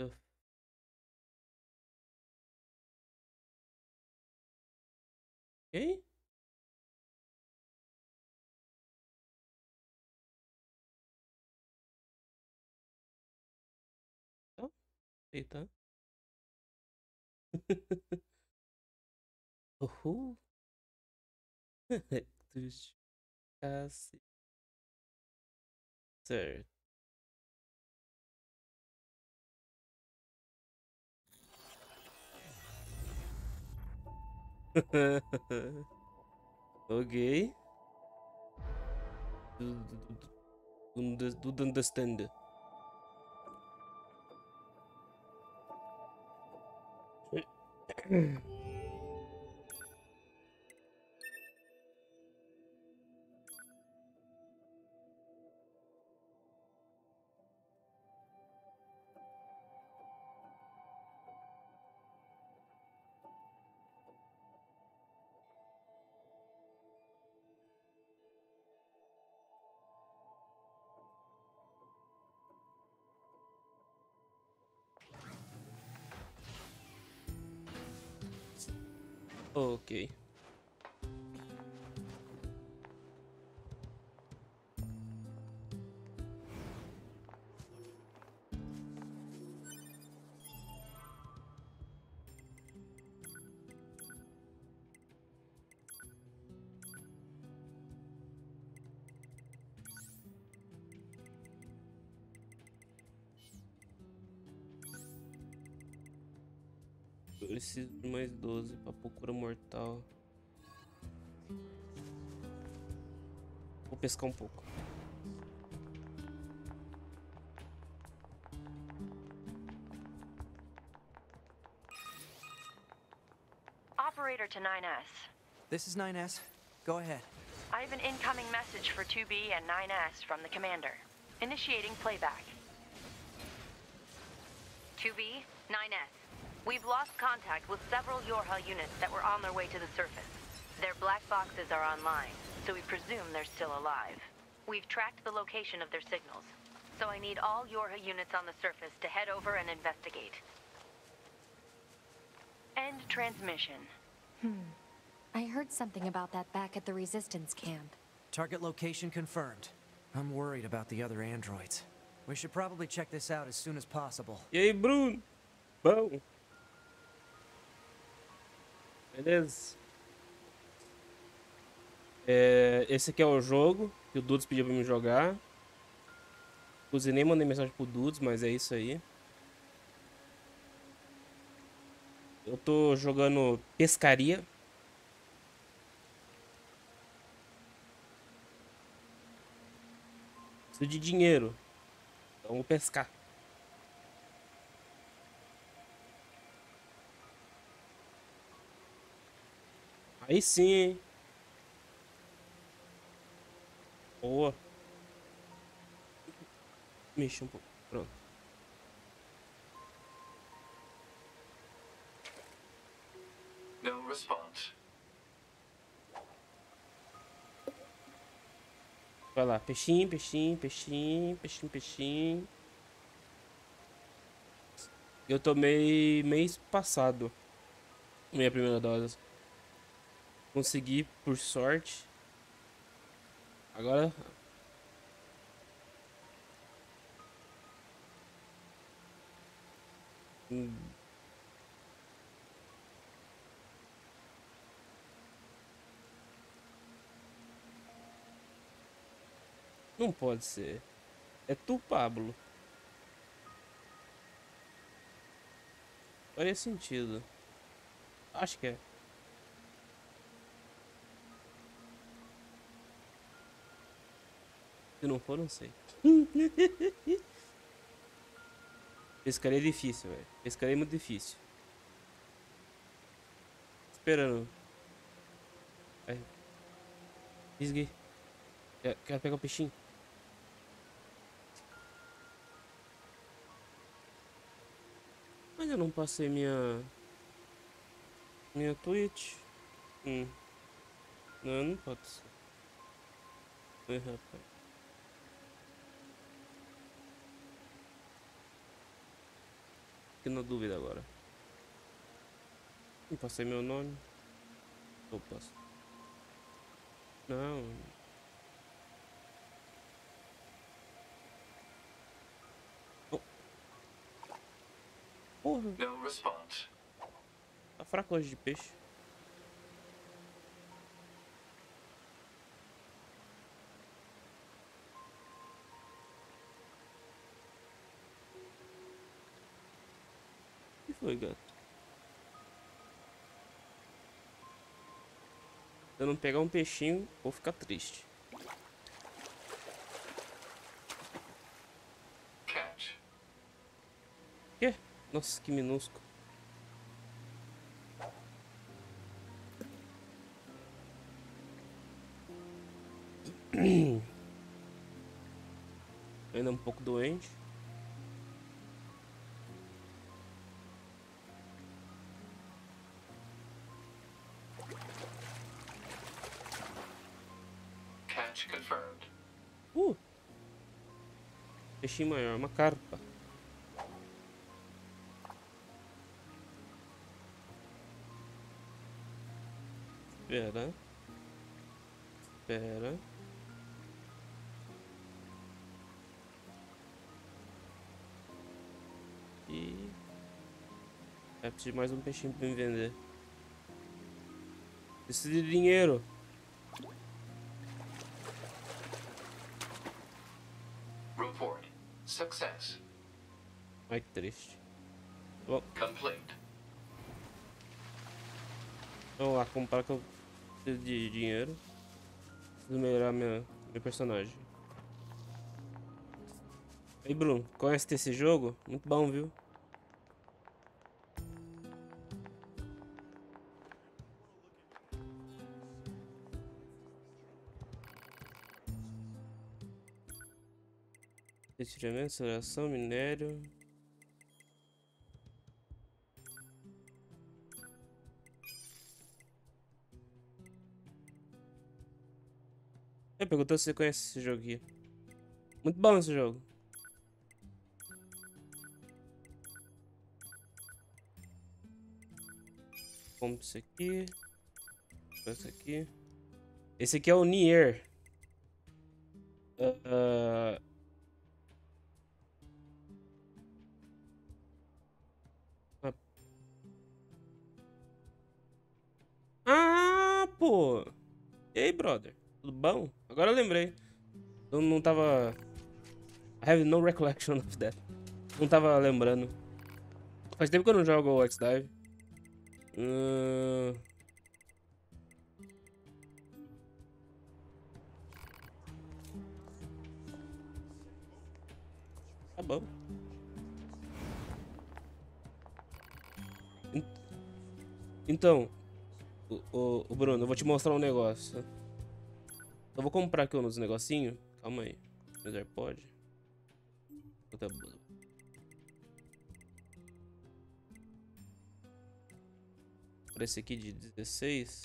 Ok. Então, eita. Uhul. Dos cacete. Certo. Ok. Do understand. Ok. Preciso de mais 12 pra procura mortal. Vou pescar um pouco. Operator to 9S. This is 9S. Go ahead. I have an incoming message for 2B and 9S from the commander. Initiating playback. 2B, 9S. We've lost contact with several Yorha units that were on their way to the surface. Their black boxes are online, so we presume they're still alive. We've tracked the location of their signals, so I need all Yorha units on the surface to head over and investigate. End transmission. I heard something about that back at the Resistance camp. Target location confirmed. I'm worried about the other androids. We should probably check this out as soon as possible. E aí, Bruno? Bom. Beleza. Esse aqui é o jogo que o Dudes pediu pra me jogar. Inclusive nem mandei mensagem pro Dudes, mas é isso aí. Eu tô jogando pescaria. Preciso de dinheiro. Então vou pescar. Aí sim, hein? Boa. Mexa um pouco. Pronto. No response. Vai lá. Peixinho, peixinho, peixinho, peixinho, peixinho. Eu tomei mês passado minha primeira dose. Consegui, por sorte. Agora. Não pode ser. É tu, Pablo. Faria sentido. Acho que é. Se não for, não sei. Pescaria é difícil, velho. Pescaria é muito difícil. Esperando. Vai. Fisguei. Quero pegar o peixinho. Mas eu não passei minha Twitch. Não, não pode ser. Rapaz. Fiquei na dúvida agora. Não passei meu nome. Opa. Não. Oh. Porra, No response. tá fraco hoje de peixe. O que foi, gato? Se eu não pegar um peixinho, vou ficar triste. Catch. Quê? Nossa, que minúsculo. Ainda um pouco doente. Catch confirmed. Peixinho maior, uma carpa. Espera. Espera. E... preciso de mais um peixinho pra me vender. Preciso de dinheiro. Report. Success. Ai, que triste. Bom, Complete. vamos lá comprar que eu preciso de dinheiro. Preciso melhorar meu personagem. Ei, Bruno, conhece esse jogo? Muito bom, viu? Retiramento, aceleração, minério. Perguntou se você conhece esse jogo aqui. Muito bom esse jogo. Compre isso aqui. Esse aqui. Esse aqui é o Nier. Ah, pô. E aí, brother? Tudo bom? Agora eu lembrei. Eu não tava... I have no recollection of that. Não tava lembrando. Faz tempo que eu não jogo o X-Dive. Tá bom. Então, o Bruno, eu vou te mostrar um negócio. Eu vou comprar aqui uns negocinhos. Calma aí. Meus AirPods. Por esse aqui de 16.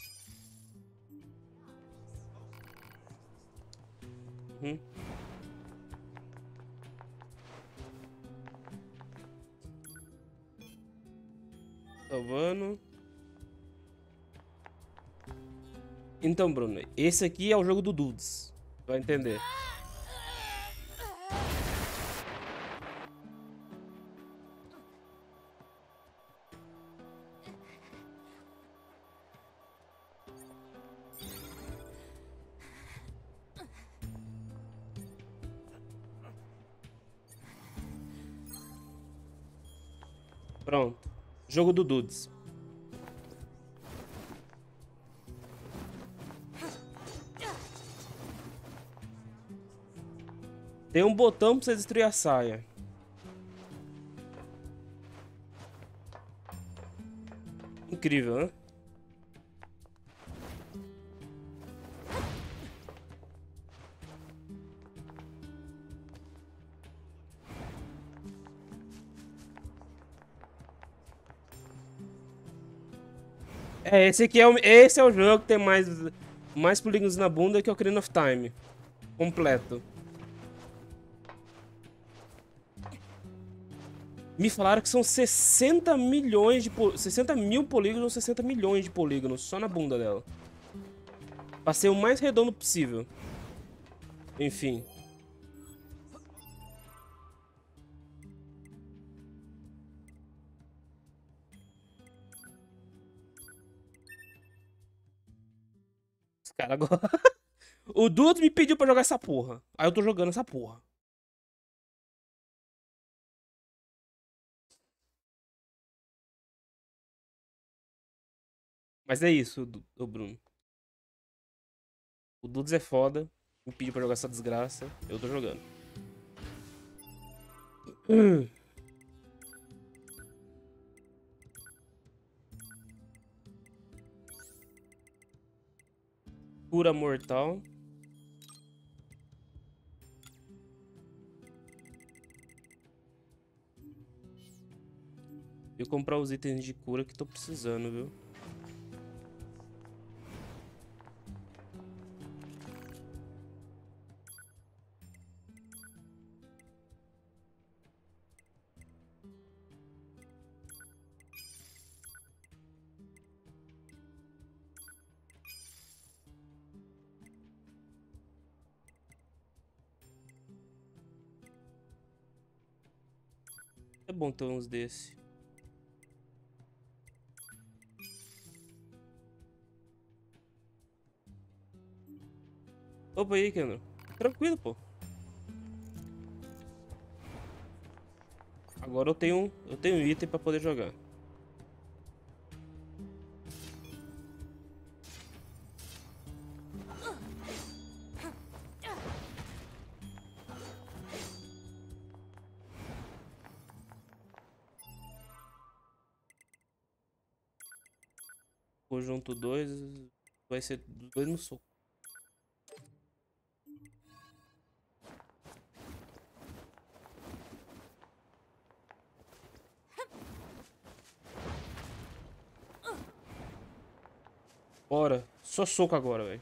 Salvando. Então, Bruno, esse aqui é o jogo do Dudes. Vai entender. Pronto. Jogo do Dudes. Tem um botão pra você destruir a saia. Incrível, né? Esse é o jogo que tem mais polígonos na bunda que o Ocarina of Time. Completo. Me falaram que são 60 milhões de... 60 mil polígonos ou 60 milhões de polígonos só na bunda dela. Passei o mais redondo possível. Enfim. Esse cara agora... O Dudu me pediu pra jogar essa porra. Aí eu tô jogando essa porra. Mas é isso, o Bruno. O Dudes é foda. Me pediu pra jogar essa desgraça. Eu tô jogando. Cura mortal. Vou comprar os itens de cura que tô precisando, viu? É bom ter uns desse. Opa aí, Kendall. Tranquilo, pô. Agora eu tenho item pra poder jogar. Conjunto 2 vai ser 2 no soco. Bora. Só soco agora, velho.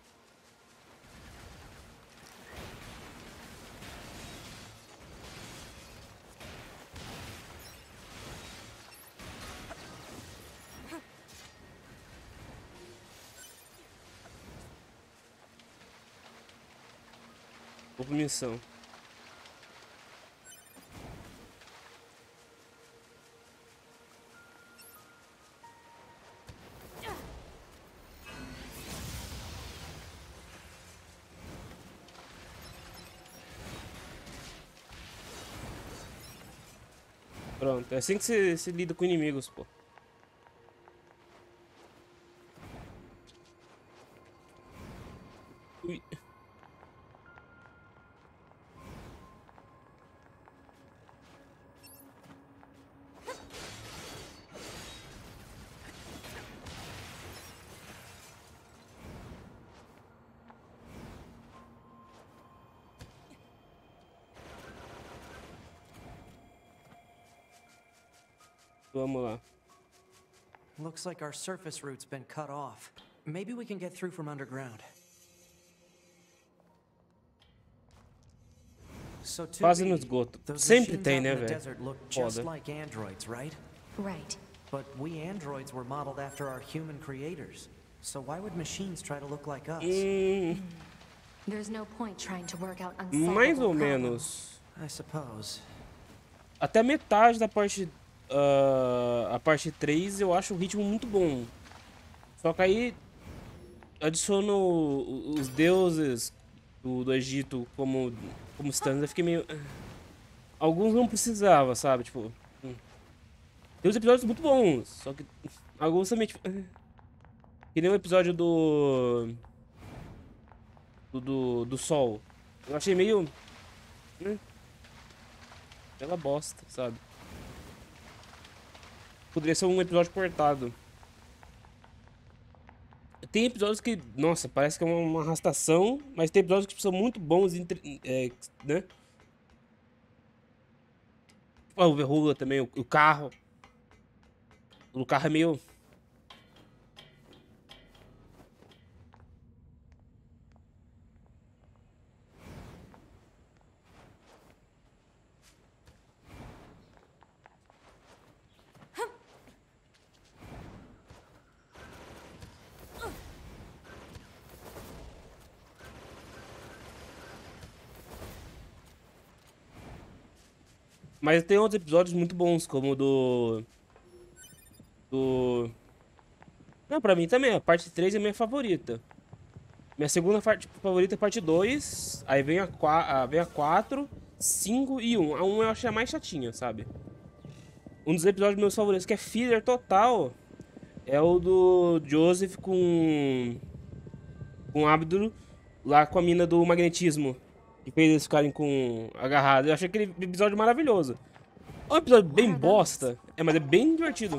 Vou pra missão. Pronto, é assim que se lida com inimigos, pô. Ui. Vamos lá. Looks like our surface route's been cut off. Maybe we can get through from underground. So Quase no esgoto. Sempre tem, né, velho? Desert look just Foda. like androids, right? Right. But we androids were modeled after our human creators. So why would machines try to look like us? There's no point trying to work out unsolvable Mais ou problems. menos. I suppose. Até metade da parte... a parte 3 eu acho o ritmo muito bom. Só que aí... Adiciono os deuses do Egito como standard. Eu fiquei meio... Alguns não precisava, sabe? Tipo... Tem uns episódios muito bons. Só que... Alguns também, tipo... Que nem o episódio do Sol. Eu achei meio... Bela bosta, sabe? Poderia ser um episódio cortado. Tem episódios que, nossa, parece que é uma arrastação, mas tem episódios que são muito bons, né? O Overrula também, o carro. O carro é meio... Mas tem outros episódios muito bons, como o do... Não, pra mim também, a parte 3 é a minha favorita. Minha segunda parte favorita é a parte 2, aí vem vem a 4, 5 e 1. A 1 eu acho a mais chatinha, sabe? Um dos episódios meus favoritos, que é filler total, é o do Joseph com o Abdul lá com a mina do magnetismo. Que fez eles ficarem agarrados. Eu achei aquele episódio maravilhoso. É um episódio bem bosta, mas é bem divertido.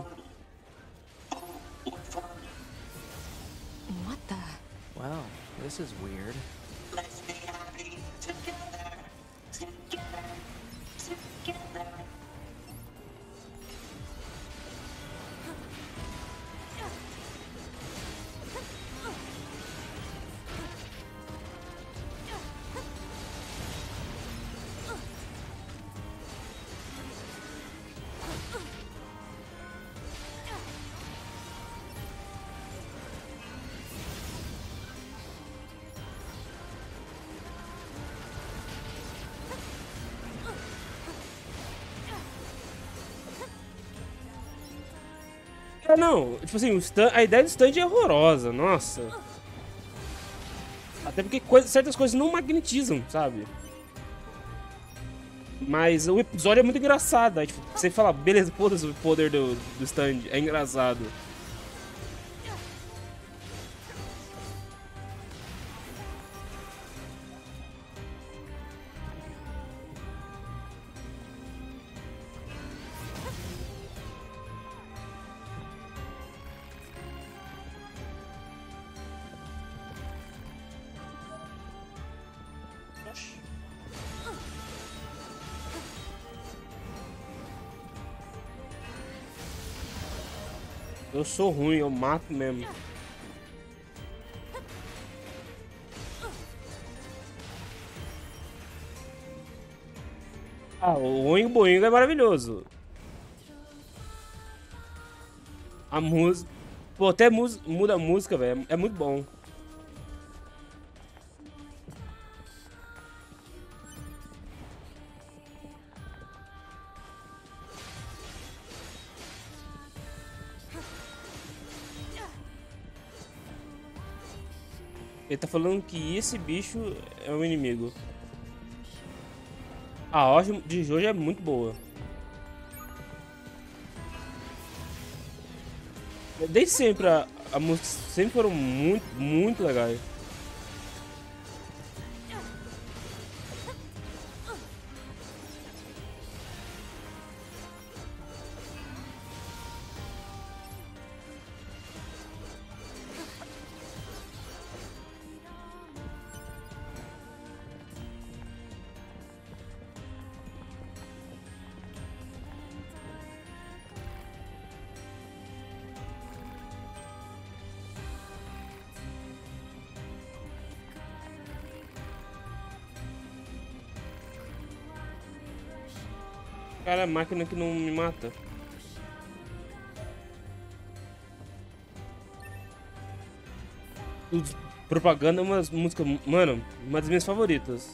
What the? Wow, this is weird. Let's be happy together, together, together. Não, tipo assim, a ideia do stand é horrorosa, nossa. Até porque certas coisas não magnetizam, sabe? Mas o episódio é muito engraçado. Aí, tipo, você fala, beleza, foda-se o poder do stand, é engraçado. Eu sou ruim, eu mato mesmo. Ah, o Oingo Boingo é maravilhoso. A música... Pô, até muda a música, velho. É muito bom. Ele tá falando que esse bicho é o inimigo. A ordem de Jojo é muito boa. Desde sempre a música sempre foram muito, muito legais. Cara, a máquina que não me mata. Propaganda é uma música, mano, uma das minhas favoritas.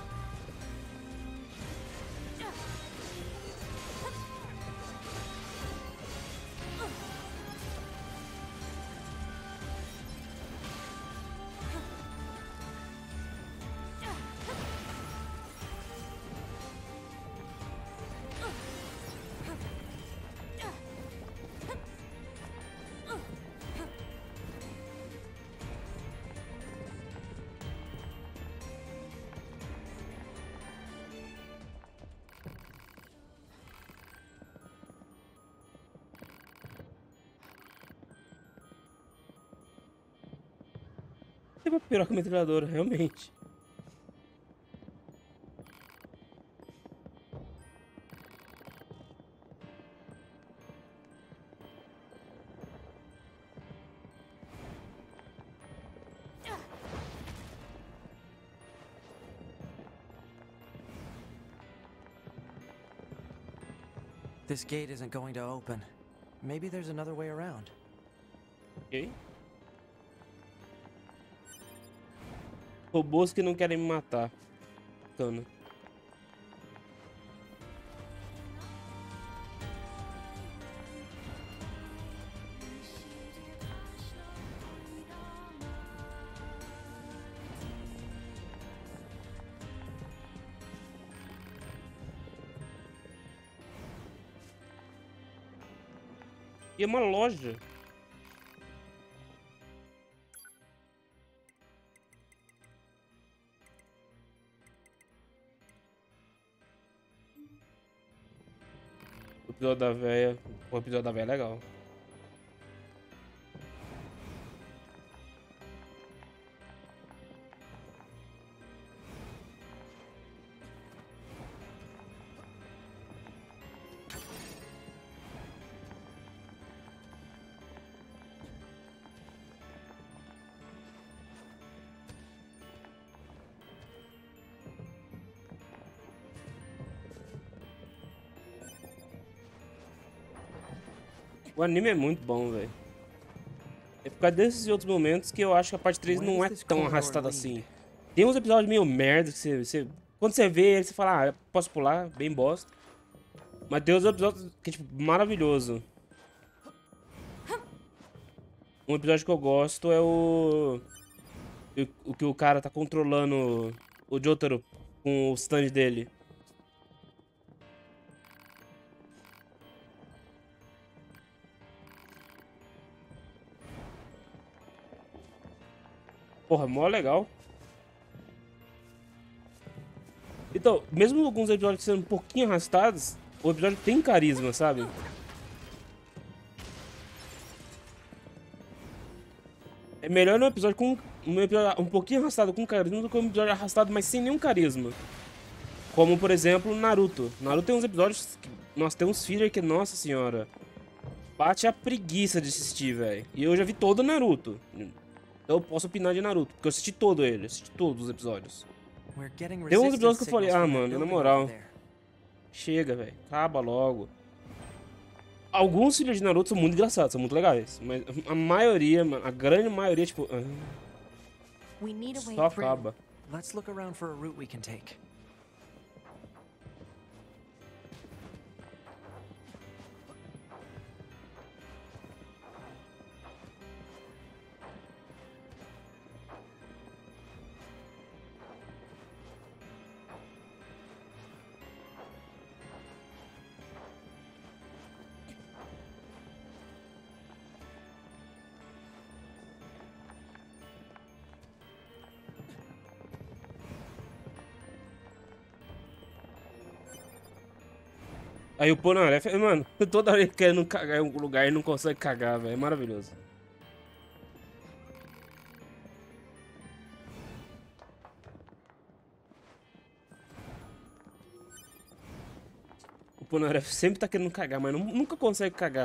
Tem uma piroca metralhadora, realmente. This gate isn't going to open. Maybe there's another way around. Ok. Robôs que não querem me matar. Cana. E é uma loja. O episódio da véia. O episódio da véia é legal. O anime é muito bom, velho. É por causa desses outros momentos que eu acho que a parte 3 não é tão arrastada assim. Tem uns episódios meio merda que quando você vê ele, você fala, ah, posso pular, bem bosta. Mas tem uns episódios que é, tipo, maravilhoso. Um episódio que eu gosto é o que o cara tá controlando o Jotaro com o stand dele. Porra, mó legal. Então, mesmo alguns episódios sendo um pouquinho arrastados, o episódio tem carisma, sabe? É melhor um episódio com um episódio um pouquinho arrastado com carisma do que um episódio arrastado, mas sem nenhum carisma. Como, por exemplo, Naruto. Naruto tem uns episódios que, nossa, tem uns filler que, nossa senhora, bate a preguiça de assistir, velho. E eu já vi todo o Naruto. Então eu posso opinar de Naruto, porque eu assisti todo ele, assisti todos os episódios. Tem uns episódios que eu falei, ah, mano, na moral, chega, velho, acaba logo. Alguns filhos de Naruto são muito engraçados, são muito legais, mas a maioria, mano, a grande maioria, tipo, We need a way só through. acaba. Let's look around for a route we can take. Aí o Polnareff, mano, toda hora ele querendo cagar em algum lugar e não consegue cagar, velho, é maravilhoso. O Polnareff sempre tá querendo cagar, mas nunca consegue cagar.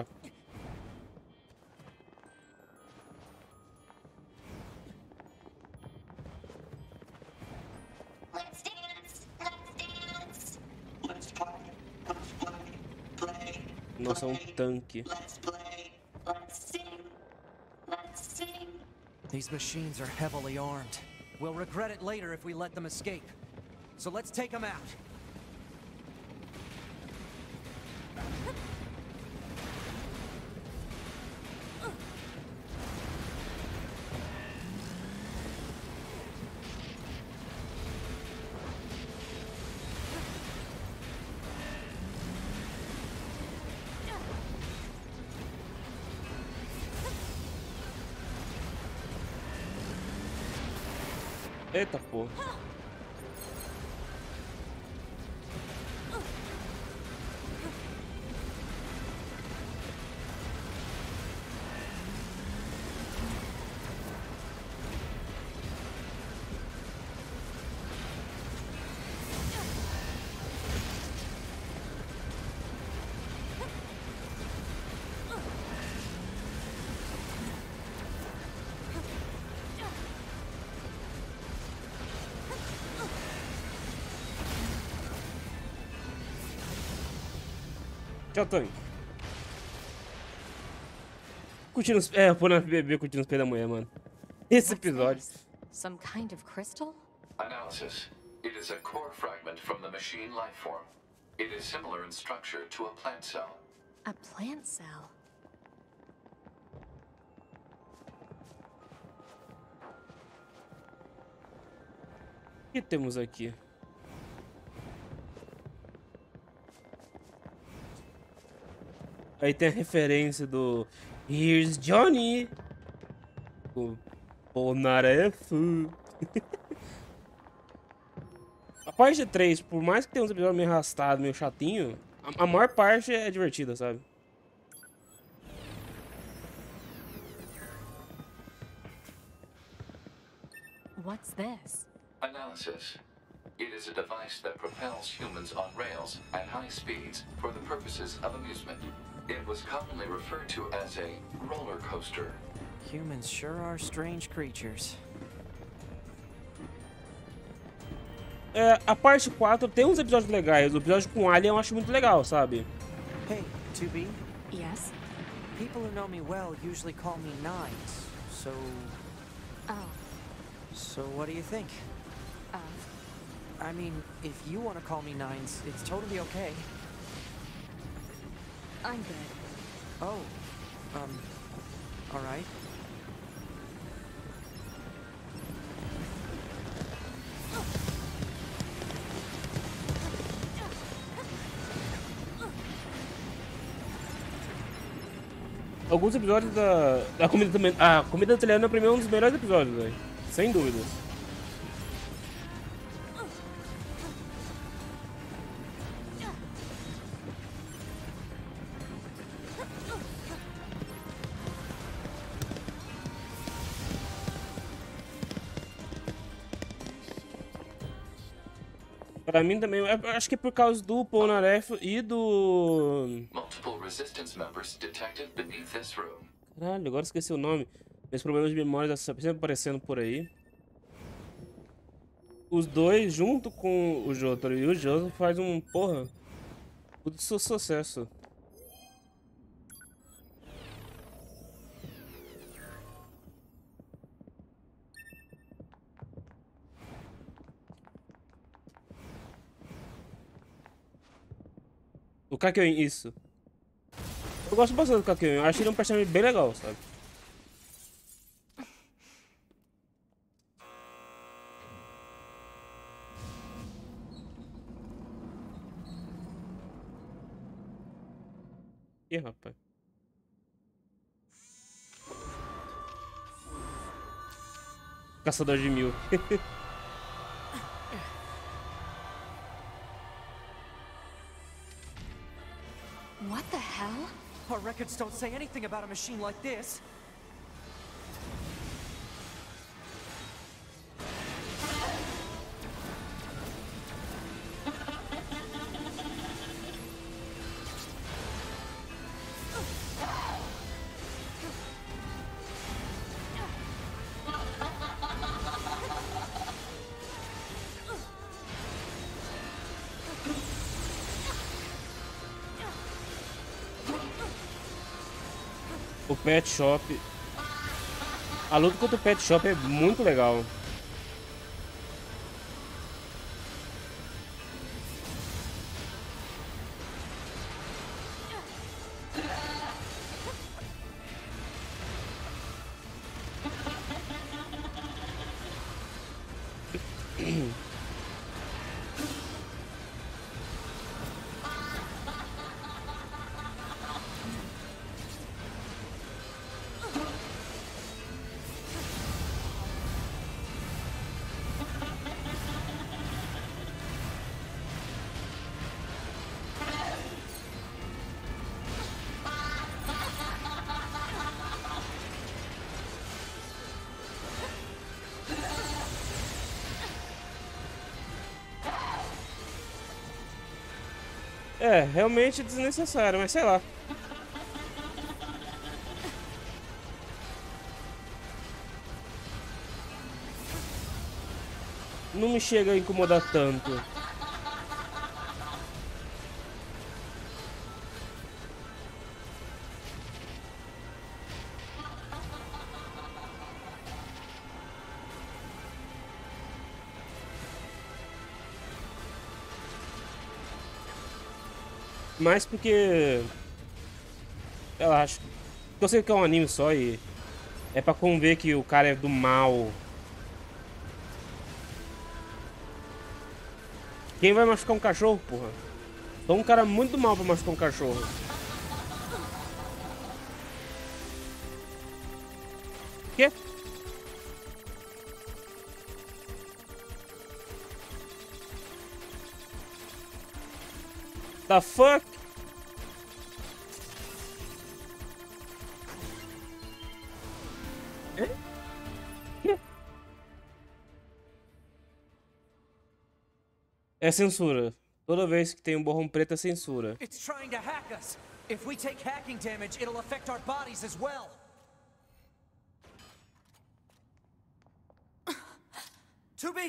Let's dance, let's play, play. Nossa, é um tanque. Let's play, let's sing, let's sing. These machines are heavily armed. We'll regret it later if we let them escape. So let's take them out. Eita porra. Tchau, Tony. Curtindo os... É, pô, na bebê curtindo os pés da mulher, mano. Esse What's episódio. this? Some kind of crystal? Analysis. It is a core fragment from the machine life form. It is similar in structure to a plant cell. A plant cell. O que temos aqui? Aí tem a referência do Here's Johnny. O Polnareff. A parte 3, por mais que tenha uns episódios meio arrastados, meio chatinho, a maior parte é divertida, sabe? What's this? Analysis. It is a device that propels humans on rails at high speeds for the purposes of amusement. It was commonly referred to as a roller coaster. Humans sure are strange creatures. É, a parte 4 tem uns episódios legais. O episódio com Alien eu acho muito legal, sabe? Hey, 2B, Yes? people who know me well usually call me Nines. So, Oh, what do you think? I mean, if you want to call me Nines, it's totally okay. I'm good. Oh, all right. Alguns episódios da comida também. A comida italiana pra mim é um dos melhores episódios, velho. Sem dúvidas. Pra mim também, eu acho que é por causa do Polnareff e do... Multiple resistance members detected beneath this room. Caralho, agora esqueci o nome. Meus problemas de memória estão sempre aparecendo por aí. Os dois, junto com o Jotaro e o Joseph, faz um, porra, tudo sucesso. O Kakyoin, isso. Eu gosto bastante do Kakyoin, eu acho ele um personagem bem legal, sabe? Ih, rapaz. Caçador de mil. What the hell? Our records don't say anything about a machine like this. O Pet Shop. A luta contra o Pet Shop é muito legal. É, realmente desnecessário, mas sei lá. Não me chega a incomodar tanto. Mas porque... eu acho... eu sei que é um anime só e... é pra conver que o cara é do mal. Quem vai machucar um cachorro, porra? Sou um cara muito do mal pra machucar um cachorro. Quê? The fuck? Quê? É censura. Toda vez que tem um borrão preto é censura. It's trying to hack us. If we take hacking damage, it'll affect our bodies as well. Tubi!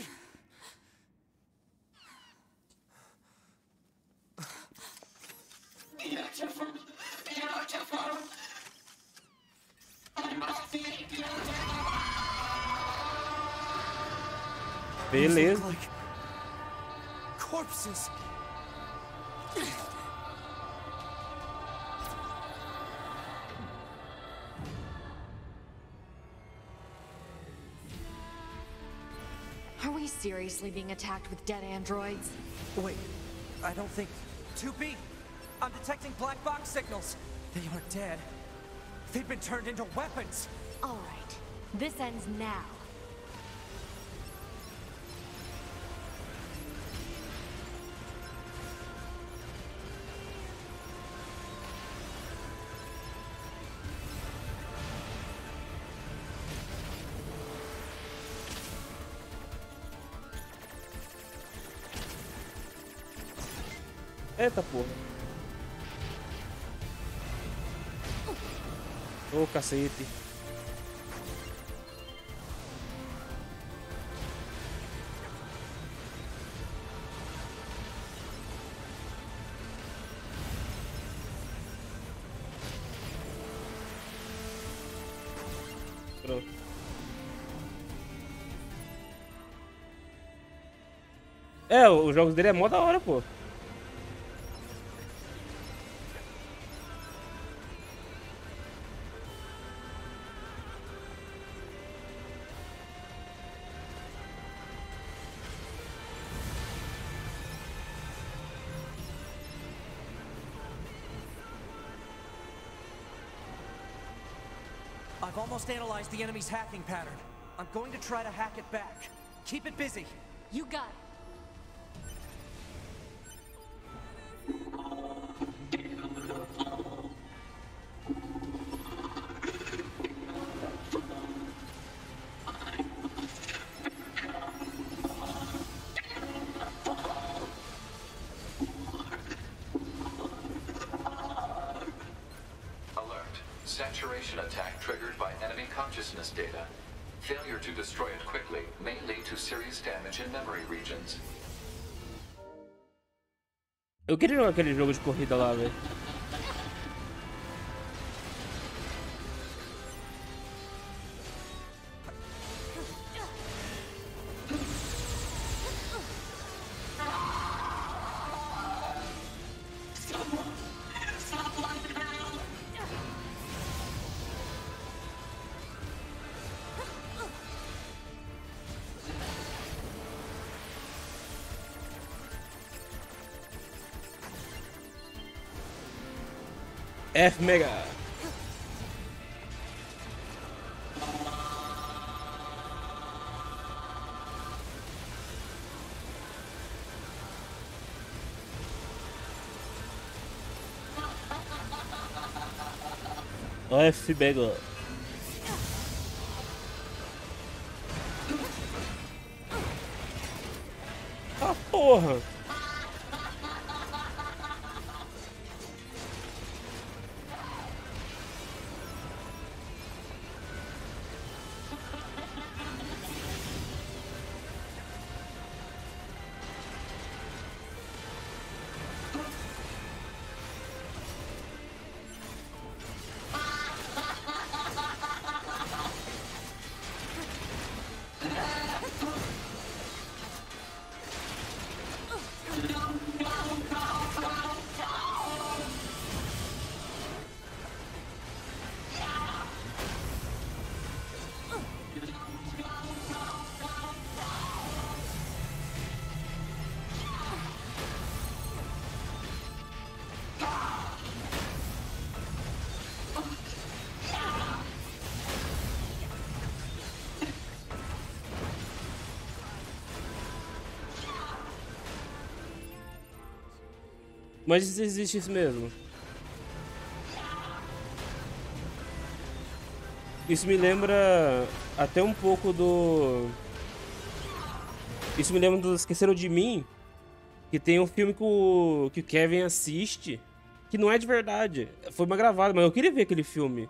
Beautiful. Beautiful. I must be beautiful. These Beleza. look like corpses. Are we seriously being attacked with dead androids? Wait, I don't think... 2B! I'm detecting black box signals. They aren't dead. They've been turned into weapons. All right. This ends now. Eita porra. Ô cacete. Pronto. É, os jogos dele é mó da hora, pô. I've almost analyzed the enemy's hacking pattern. I'm going to try to hack it back. Keep it busy. You got it. Alert. Saturation attack triggered by enemy consciousness data. Failure to destroy it quickly may lead to serious damage in memory regions. Eu queria jogar aquele jogo de corrida lá, velho. F Mega. O F Mega. Ah, porra. Mas se existe isso mesmo. Isso me lembra até um pouco do... Isso me lembra do Esqueceram de Mim, que tem um filme que o Kevin assiste, que não é de verdade. Foi uma gravada, mas eu queria ver aquele filme.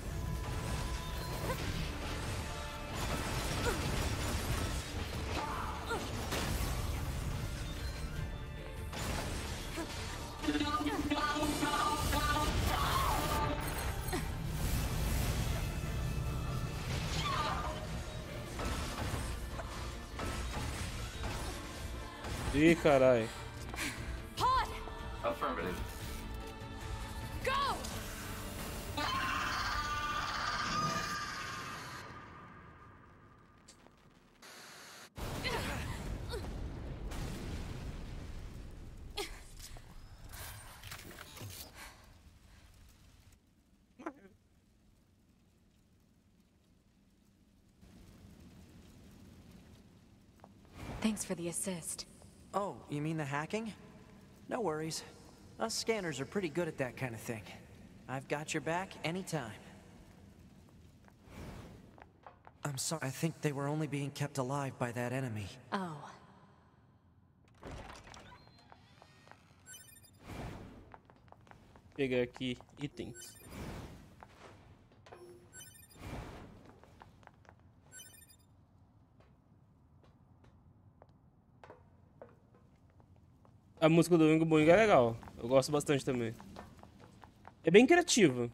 Ih, caralho. Affirmative. Go! Thanks for the assist. Oh, you mean the hacking? No worries. Us scanners are pretty good at that kind of thing. I've got your back anytime. I'm sorry. I think they were only being kept alive by that enemy. Oh. Pegar aqui itens. A música do Oingo Boingo é legal. Eu gosto bastante também. É bem criativa.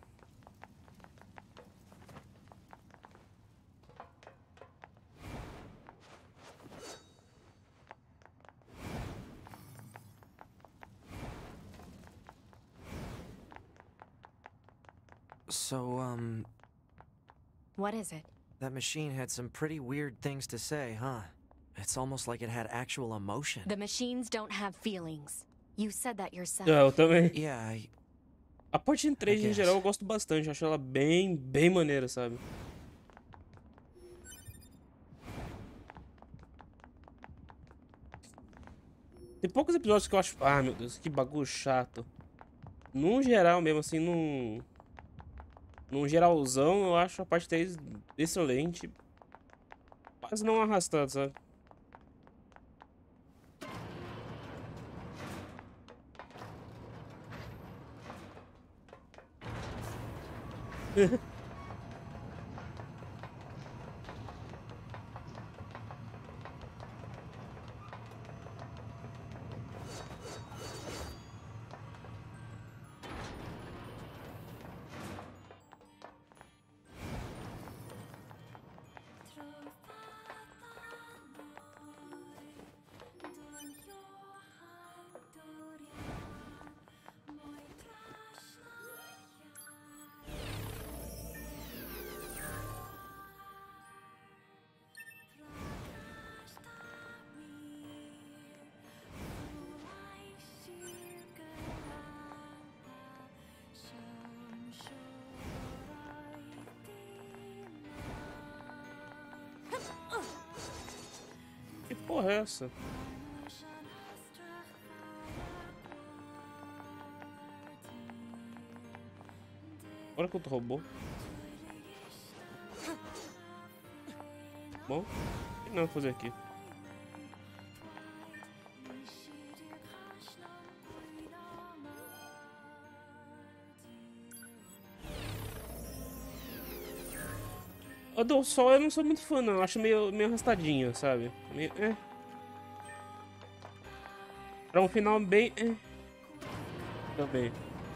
So, What is it? that machine had some pretty weird things to say, huh? It's almost like it had actual emotion. The machines don't have feelings. You said that yourself. Eu também. Yeah, A Portland 3 em guess. geral eu gosto bastante. Eu acho ela bem maneira, sabe? Tem poucos episódios que eu acho... Ah, meu Deus, que bagulho chato. Num geral mesmo, assim, num geralzão, eu acho a parte 3 excelente. Quase não arrastado, sabe? Que porra é essa? Olha quanto robô. Bom, o que não vou fazer aqui? O do Sol eu não sou muito fã, não. Eu acho meio arrastadinho, sabe? Meio, Pra um final bem... Também.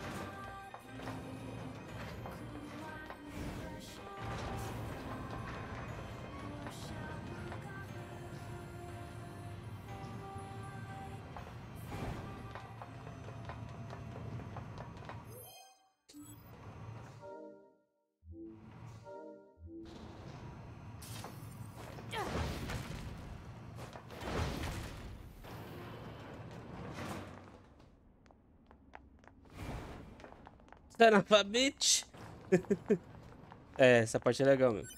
Son of a bitch. É, essa parte é legal mesmo.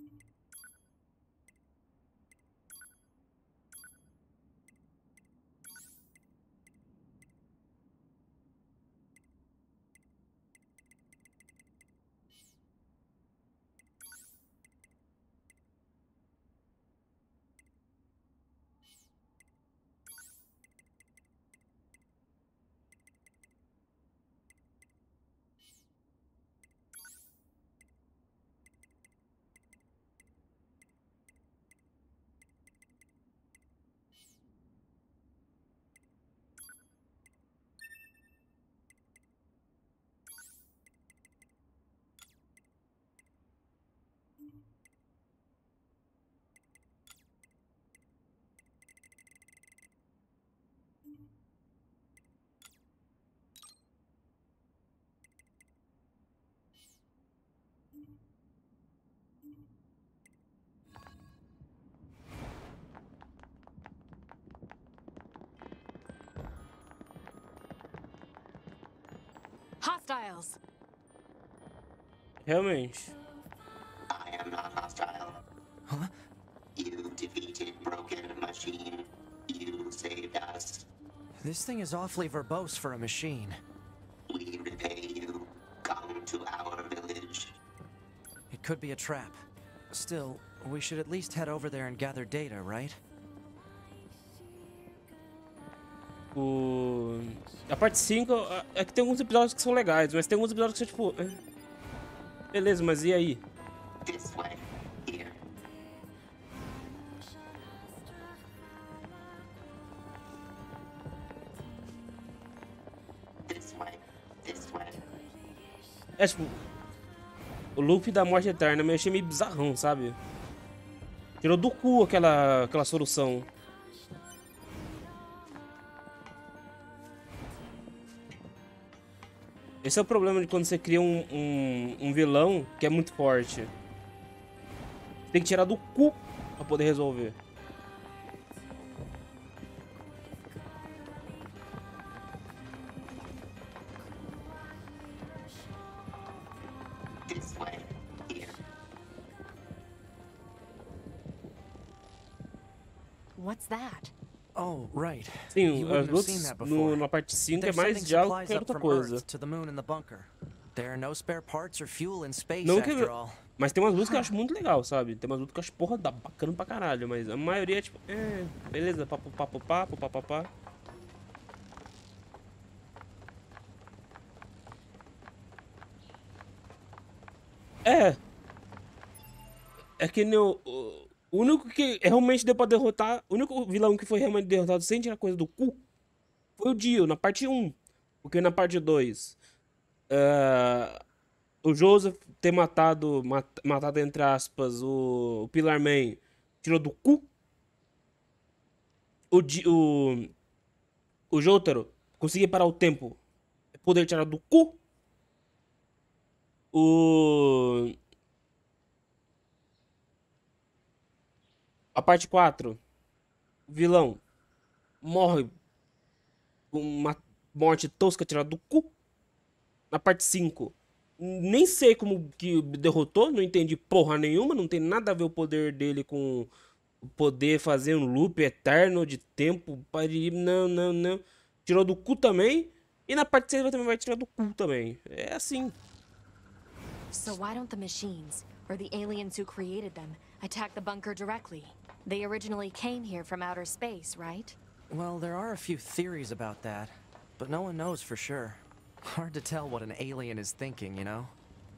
Hostiles. Realmente. I am not hostile. Huh? You defeated Broken Machine. You saved us. This thing is awfully verbose for a machine. We repay you. Come to our village. It could be a trap. Still, we should at least head over there and gather data, right? A parte 5 é que tem alguns episódios que são legais, mas tem alguns episódios que são tipo. Beleza, mas e aí? This way. Here. This way. This way. É tipo. O loop da morte eterna eu achei meio bizarrão, sabe? Tirou do cu aquela solução. Esse é o problema de quando você cria um vilão que é muito forte. Tem que tirar do cu pra poder resolver. This way. Here. What's that? Oh, right. Sim, You as wouldn't have seen lutas that before. na parte 5 é They're mais sending diálogo supplies que up outra from coisa. Earth to the moon and the bunker. There are no spare parts or fuel in space Não que, after all. mas tem umas lutas que eu acho muito legal, sabe? Tem umas lutas que eu acho porra bacana pra caralho, mas a maioria é tipo, beleza, papo, papapá. É que o único que realmente deu pra derrotar, o único vilão que foi realmente derrotado sem tirar coisa do cu foi o Dio, na parte 1. Porque na parte 2, o Joseph ter matado entre aspas, o Pillar Man tirou do cu. O Jotaro conseguir parar o tempo, poder tirar do cu. A parte 4, o vilão morre com uma morte tosca tirada do cu. Na parte 5, nem sei como que derrotou, não entendi porra nenhuma, não tem nada a ver o poder dele com o poder fazer um loop eterno de tempo. Não. Tirou do cu também. E na parte 6 também vai tirar do cu também. É assim. So why don't the machines, or the aliens who created them, attack the bunker directly? They originally came here from outer space, right? Well, there are a few theories about that, but no one knows for sure. Hard to tell what an alien is thinking, you know?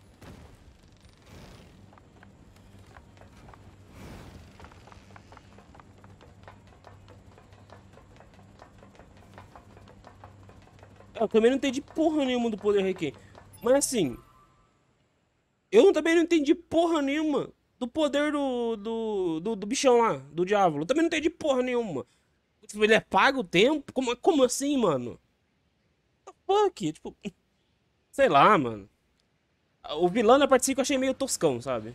Eu também não entendi porra nenhuma do poder Requiem. Mas assim, eu também não entendi porra nenhuma do poder do bichão lá, do diabo. Eu também não entendi porra nenhuma. Tipo, ele é pago o tempo? Como assim, mano? What the fuck? Tipo, sei lá, mano. O vilão da parte 5 eu achei meio toscão, sabe?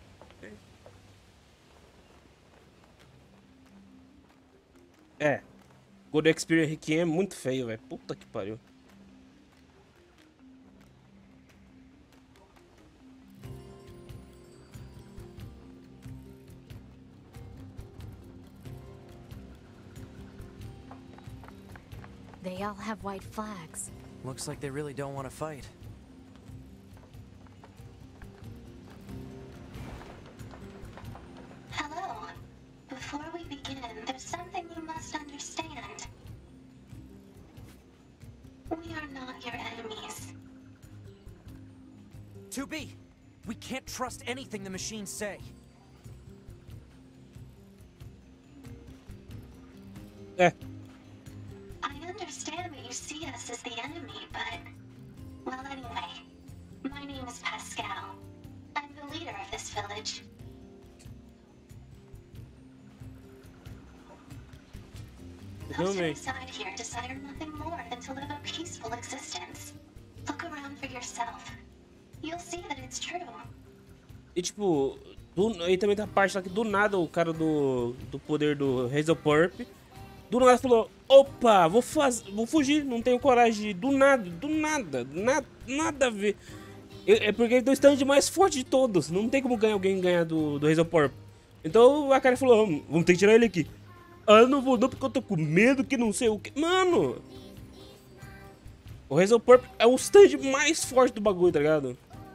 É. God Experience Requiem é muito feio, velho. Puta que pariu. They all have white flags. Looks like they really don't want to fight. Hello. Before we begin, there's something you must understand. We are not your enemies. 2B, we can't trust anything the machines say. É. I understand that you see us as the enemy, but... Well, anyway. My name is Pascal. I'm the leader of this village. Those who reside here desire nothing more than to live a peaceful existence. Look around for yourself. You'll see that it's true. E tipo, aí também tem a parte lá que do nada o cara do poder do Razorpurp do nada falou, opa, vou fugir, não tenho coragem, do nada, nada a ver. É porque ele tem o stand mais forte de todos, não tem como alguém ganhar do Razorpurp. Então a cara falou, vamos ter que tirar ele aqui. Ah, não vou não porque eu tô com medo que não sei o que. Mano, o Razorpurp é o stand mais forte do bagulho, tá ligado?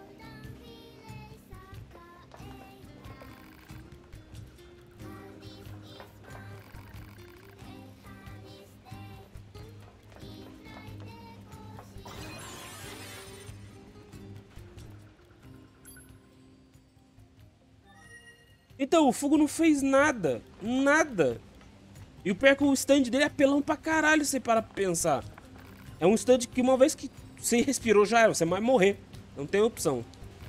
Então, o Fugo não fez nada. Nada. E o pior é que o stand dele é apelão pra caralho, se você parar pra pensar. É um stand que uma vez que você respirou já era, você vai morrer. Não tem opção.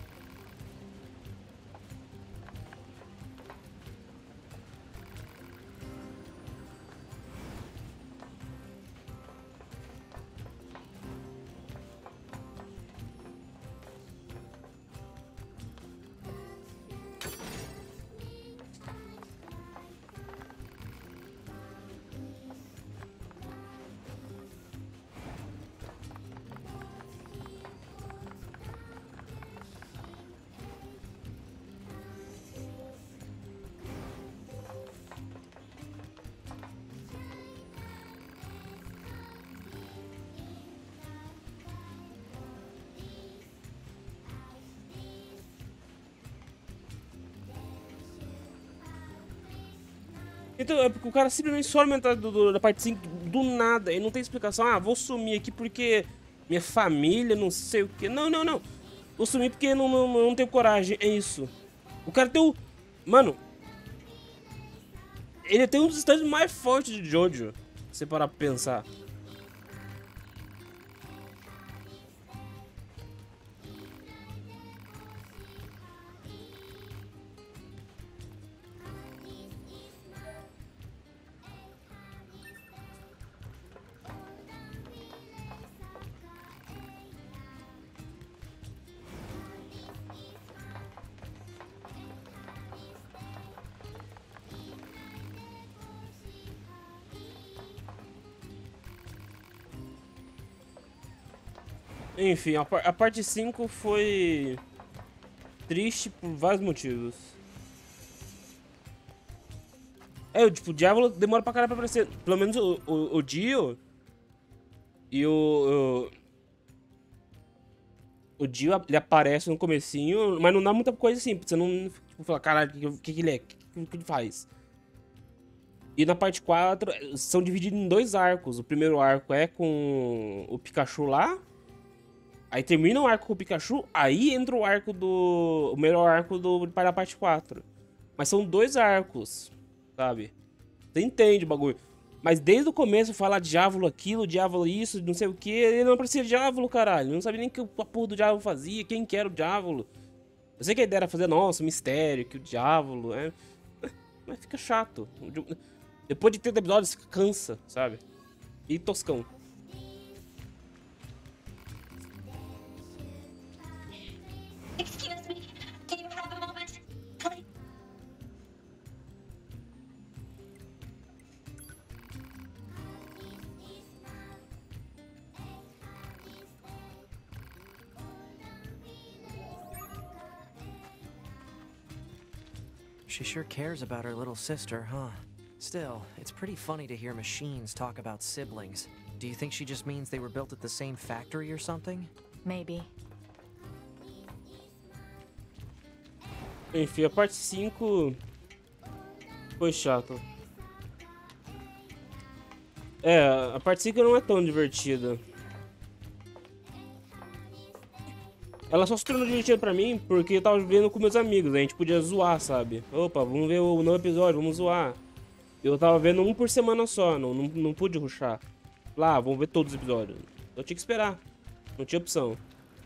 Então, é porque o cara simplesmente some metade da parte 5 do nada. E não tem explicação. Ah, vou sumir aqui porque minha família, não sei o que. Não. Vou sumir porque não tenho coragem. É isso. O cara tem o... Mano. Ele tem um dos stands mais fortes de Jojo. Se você parar pra pensar. Enfim, a parte 5 foi triste por vários motivos. Tipo, o Diavolo demora pra caralho pra aparecer. Pelo menos o Dio e o Dio, ele aparece no comecinho, mas não dá muita coisa assim, pra você não tipo, falar, caralho, o que ele é? O que ele faz? E na parte 4, são divididos em 2 arcos. O primeiro arco é com o Pikachu lá. Aí termina o arco com o Pikachu, aí entra o arco o melhor arco para a parte 4. Mas são 2 arcos, sabe? Você entende o bagulho. Mas desde o começo falar Diávolo aquilo, Diávolo isso, não sei o que, ele não parecia Diávolo, caralho. Não sabia nem o que a porra do Diávolo fazia, quem que era o Diávolo. Eu sei que a ideia era fazer, nossa, mistério, que o Diávolo é... Mas fica chato. Depois de 30 episódios, cansa, sabe? E toscão. Excuse me, do you have a moment? Please. She sure cares about her little sister, huh? Still, it's pretty funny to hear machines talk about siblings. Do you think she just means they were built at the same factory or something? Maybe. Enfim, a parte 5 foi chato. A parte 5 não é tão divertida. Ela só se tornou divertida pra mim porque eu tava vendo com meus amigos. A gente podia zoar, sabe? Opa, vamos ver o novo episódio, vamos zoar. Eu tava vendo um por semana só, não pude rushar. Lá, vamos ver todos os episódios. Eu tinha que esperar, não tinha opção.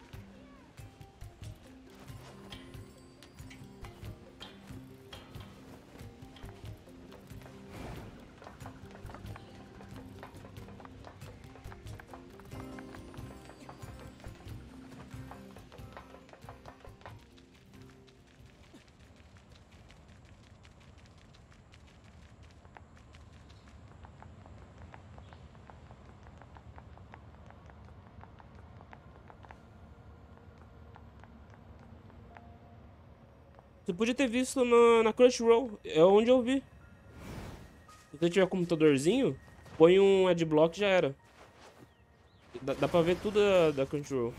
Você podia ter visto na Crunchyroll, é onde eu vi. Se você tiver computadorzinho, põe um adblock e já era. Dá pra ver tudo da Crunchyroll.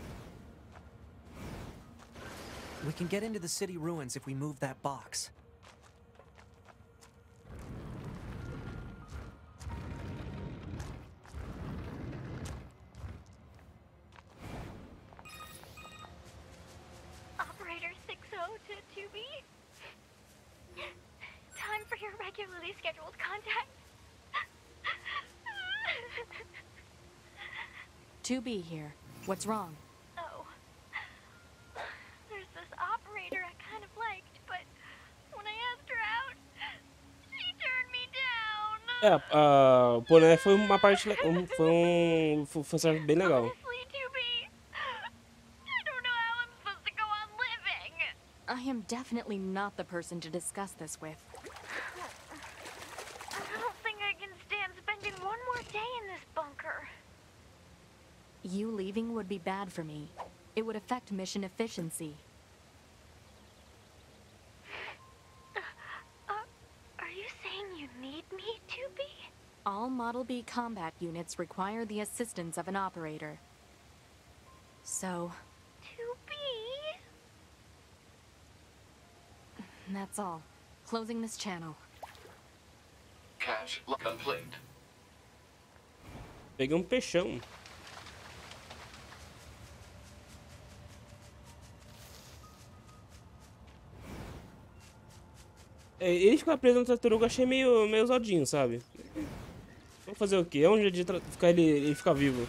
We can get into the city ruins if we move that box. Operator 60 to 2B. Time for your regularly scheduled contact. 2B here. What's wrong? Oh. There's this operator I kind of liked, but when I asked her out, she turned me down. O Boné foi uma parte... Foi bem legal. Honestly, 2B, I don't know how I'm supposed to go on living. I am definitely not the person to discuss this with. I don't think I can stand spending one more day in this bunker. You leaving would be bad for me. It would affect mission efficiency. Are you saying you need me, 2B? All Model B combat units require the assistance of an operator. So, 2B? that's all. Closing this channel. Cache complete. Peguei um peixão. Ele ficar preso na tartaruga eu achei meio zoadinho, sabe? Vamos fazer o quê? É um jeito de ficar ele ficar vivo.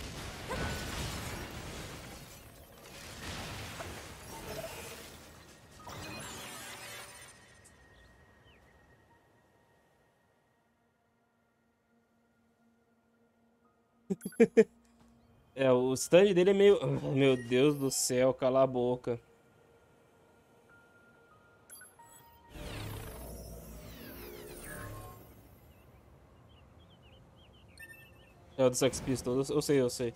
O stand dele é meio... Oh, meu Deus do céu, cala a boca. É o do Sex Pistols, eu sei.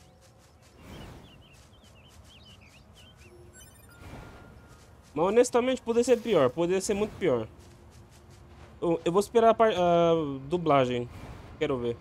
Mas honestamente poderia ser pior, poderia ser muito pior. Eu vou esperar a dublagem, quero ver.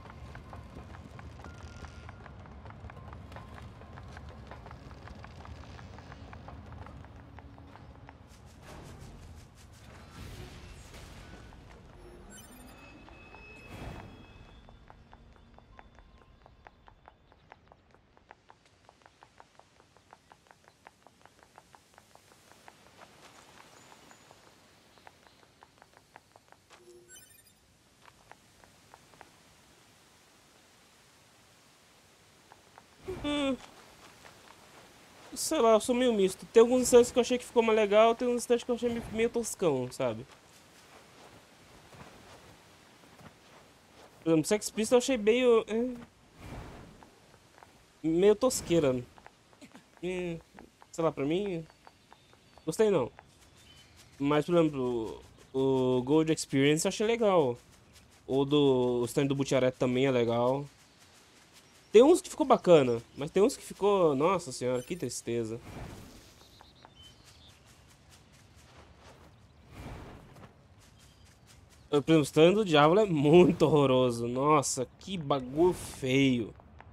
Sei lá, eu sou meio misto. Tem alguns instantes que eu achei que ficou mais legal, tem uns instantes que eu achei meio toscão, sabe? Por exemplo, Sex Pistols eu achei meio tosqueira. Sei lá, pra mim... Gostei não. Mas, por exemplo, o Gold Experience eu achei legal. O stand do Butcherette também é legal. Tem uns que ficou bacana, mas tem uns que ficou... Nossa senhora, que tristeza. Por exemplo, o stand do Diablo é muito horroroso. Nossa, que bagulho feio.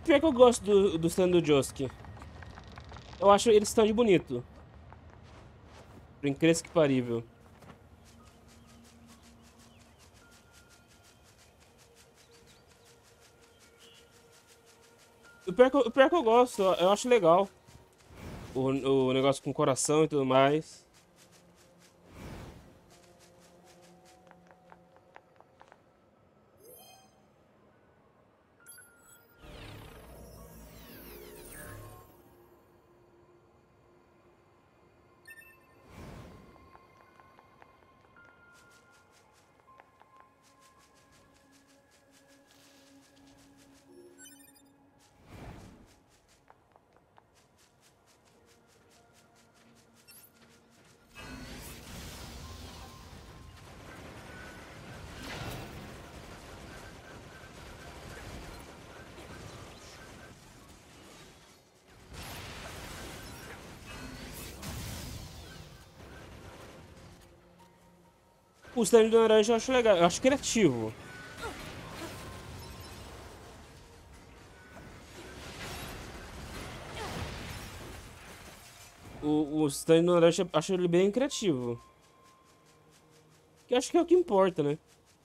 Pior que eu gosto do stand do Josuke. Eu acho ele stand bonito. Por incrível que parível. O pior que eu gosto, eu acho legal. O negócio com coração e tudo mais. O stand do laranja eu acho legal, eu acho criativo. O stand do laranja eu acho ele bem criativo. Que eu acho que é o que importa, né?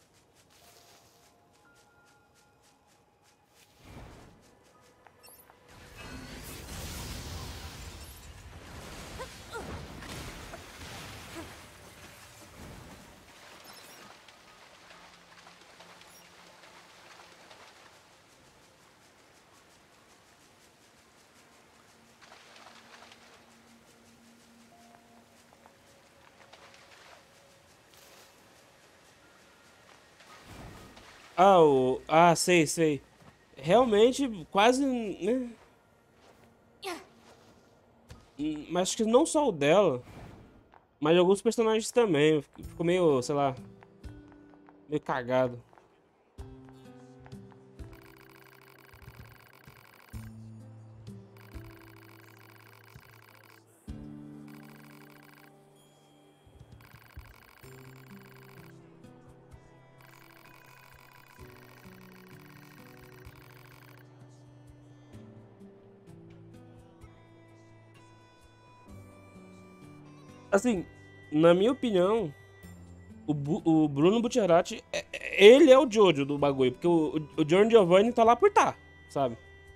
Sei, sei. Realmente, quase, né? Mas acho que não só o dela, mas alguns personagens também. Ficou meio, sei lá, meio cagado. Assim, na minha opinião, o Bruno Bucciarati, ele é o Jojo do bagulho, porque o Giorgio Giovanni tá lá por tá, sabe?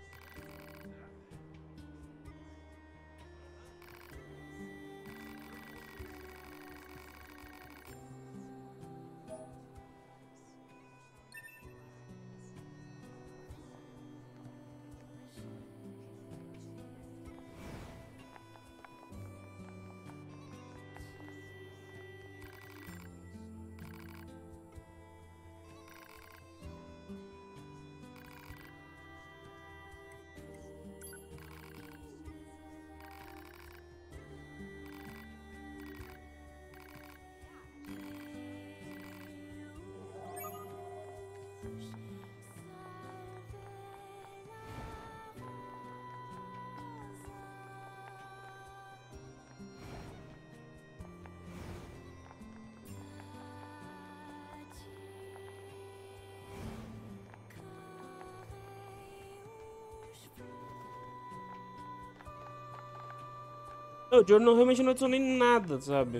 O Giorgio realmente não adicionou nem nada, sabe?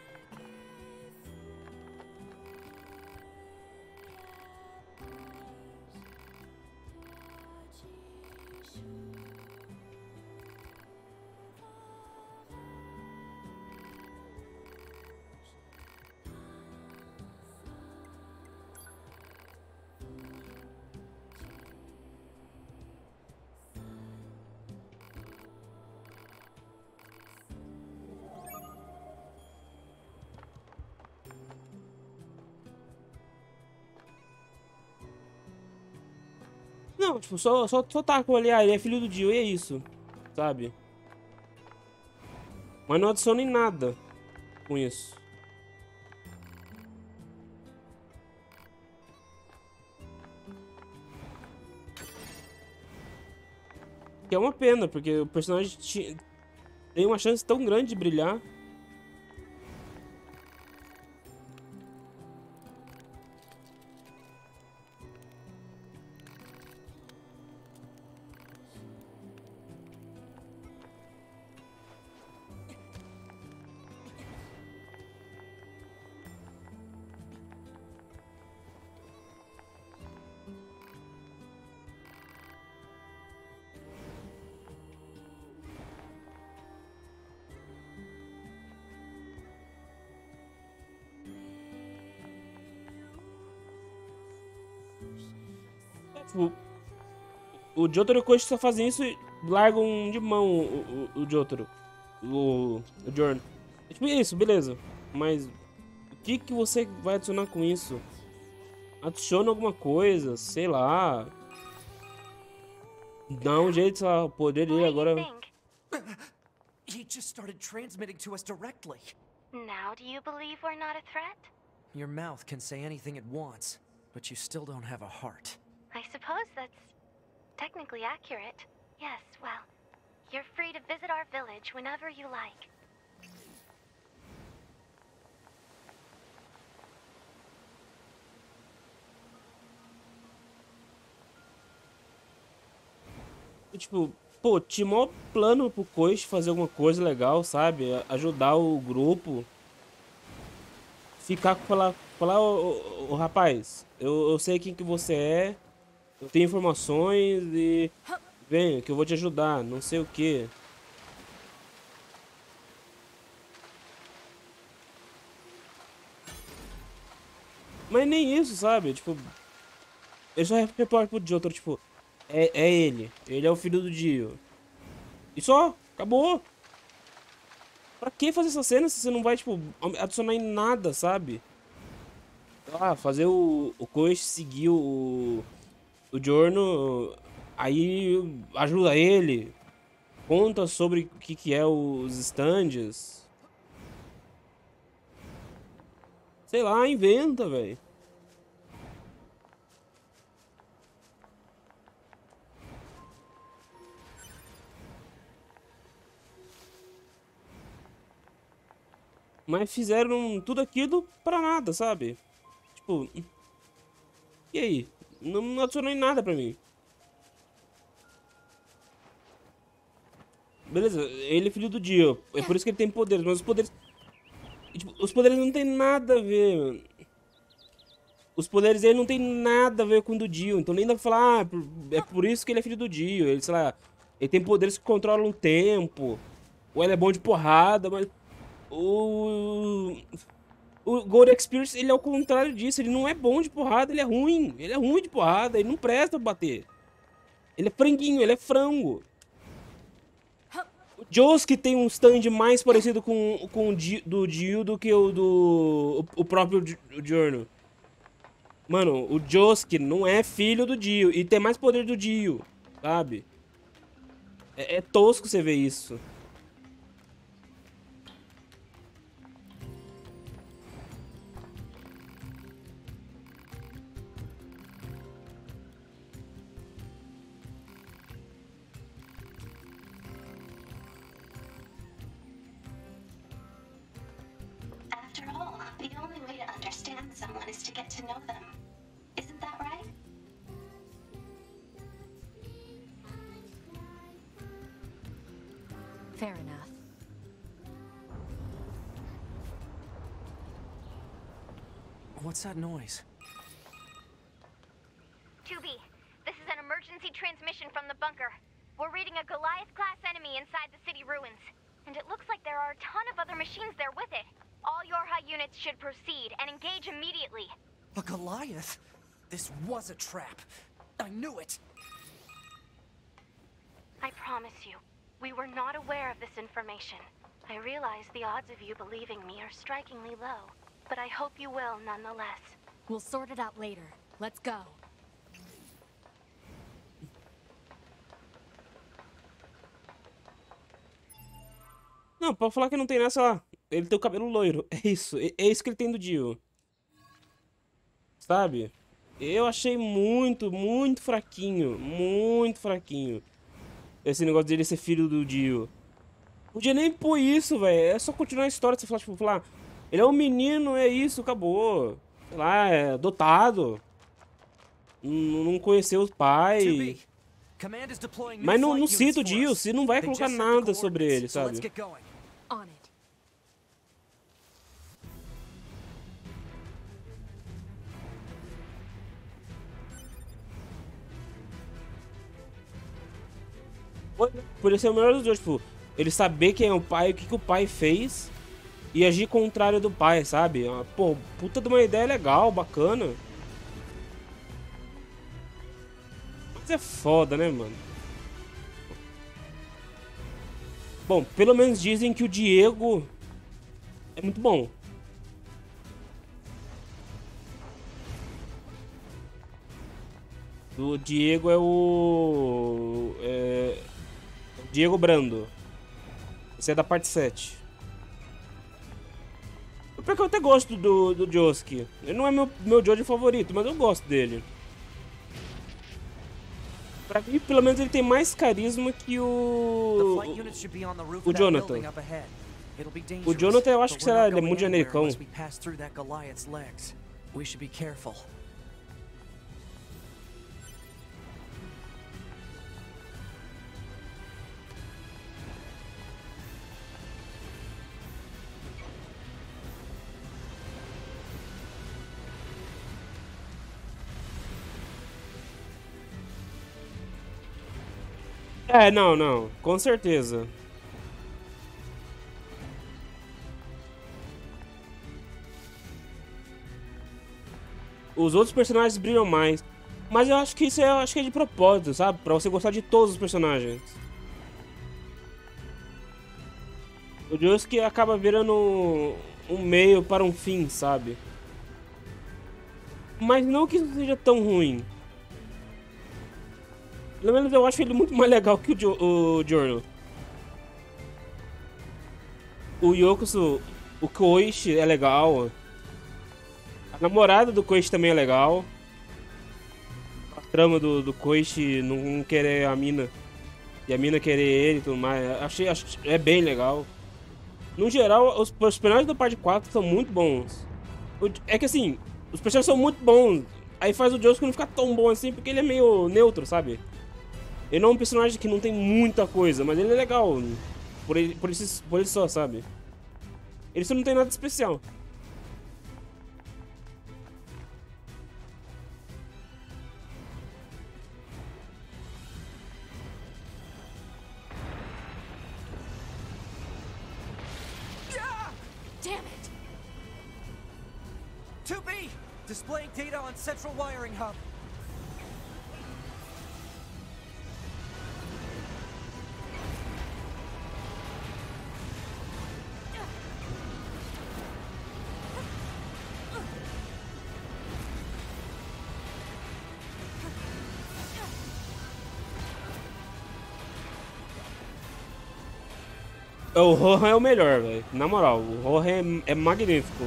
Não, tipo, só taco ali, ele é filho do Dio, e é isso, sabe? Mas não adiciona em nada com isso. Que é uma pena, porque o personagem tem uma chance tão grande de brilhar. Tipo, o Jotaro e o Koichi só fazem isso e largam de mão o Jotaro. O Giorno. É tipo isso, beleza. Mas o que você vai adicionar com isso? Adiciona alguma coisa, sei lá. Dá um jeito, sei lá, o poder dele agora. He just started transmitting to us directly. Now do you believe we're not a threat? Your mouth can say anything it wants, but you still don't have a heart. I suppose that's technically accurate. Yes, well, you're free to visit our village whenever you like. Tipo, pô, tinha maior plano pro Koichi fazer alguma coisa legal, sabe? Ajudar o grupo. Ficar com falar, ô, rapaz, eu sei quem que você é. Eu tenho informações e venha que eu vou te ajudar, não sei o que. Mas nem isso, sabe? Tipo, eu só reporto pro Jotaro, tipo, é ele é o filho do Dio. E só, acabou. Pra que fazer essa cena se você não vai, tipo, adicionar em nada, sabe? Ah, fazer o Koichi seguir o Giorno, aí ajuda ele, conta sobre o que é os stands. Sei lá, inventa, velho. Mas fizeram tudo aquilo pra nada, sabe? Tipo, e aí? Não adicionou em nada pra mim. Beleza, ele é filho do Dio. É por isso que ele tem poderes, mas os poderes... Tipo, os poderes não tem nada a ver, mano. Os poderes dele não tem nada a ver com o do Dio. Então nem dá pra falar, é por isso que ele é filho do Dio. Ele, sei lá, ele tem poderes que controlam o tempo. Ou ele é bom de porrada, mas... O Gold Experience, ele é o contrário disso. Ele não é bom de porrada, ele é ruim. Ele é ruim de porrada, ele não presta pra bater. Ele é franguinho, ele é frango. O Josuke tem um stand mais parecido com o do Dio do que o próprio Giorno. Mano, o Josuke não é filho do Dio e tem mais poder do Dio, sabe? É tosco você ver isso. After all, the only way to understand someone is to get to know them. Isn't that right? Fair enough. What's that noise? 2B, this is an emergency transmission from the bunker. We're reading a Goliath-class enemy inside the city ruins. And it looks like there are a ton of other machines there with it. All Yorha units should proceed and engage immediately. A Goliath? This was a trap. I knew it. I promise you, we were not aware of this information. I realize the odds of you believing me are strikingly low, but I hope you will nonetheless. We'll sort it out later. Let's go. Não, pode falar que não tem nessa lá. Ele tem o cabelo loiro. É isso. É isso que ele tem do Dio. Sabe? Eu achei muito fraquinho. Muito fraquinho. Esse negócio dele ser filho do Dio. Podia nem pôr isso, velho. É só continuar a história. Você falar, ele é um menino, é isso, acabou. Sei lá, é adotado. Não conheceu os pais. Mas não cita o Dio. Você não vai colocar nada sobre ele, sabe? On it. Podia ser o melhor dos dois, tipo, ele saber quem é o pai, o que o pai fez e agir contrário do pai, sabe? Pô, puta de uma ideia legal, bacana. Isso é foda, né, mano? Bom, pelo menos dizem que o Diego é muito bom. O Diego é o... Diego Brando. Esse é da parte 7. Porque eu até gosto do Josuke. Ele não é meu Jojo favorito, mas eu gosto dele. Pra mim, pelo menos ele tem mais carisma que o Jonathan. O Jonathan eu acho que será, ele é muito genericão. Não, com certeza. Os outros personagens brilham mais. Mas eu acho que isso é de propósito, sabe? Pra você gostar de todos os personagens. O Josuke acaba virando um meio para um fim, sabe? Mas não que isso seja tão ruim. Pelo menos eu acho ele muito mais legal que o Giorno. O Yokuso, o Koichi é legal. A namorada do Koichi também é legal. A trama do Koichi não querer a mina e a mina querer ele e tudo mais. É bem legal. No geral, os personagens da parte 4 são muito bons. É que assim, os personagens são muito bons. Aí faz o Josuke não ficar tão bom assim porque ele é meio neutro, sabe? Ele não é um personagem que não tem muita coisa, mas ele é legal. Por ele só, sabe? Ele só não tem nada de especial. Damn it! 2B! Displaying data on central wiring hub. O Rohan é o melhor, velho. Na moral, o Rohan é magnífico.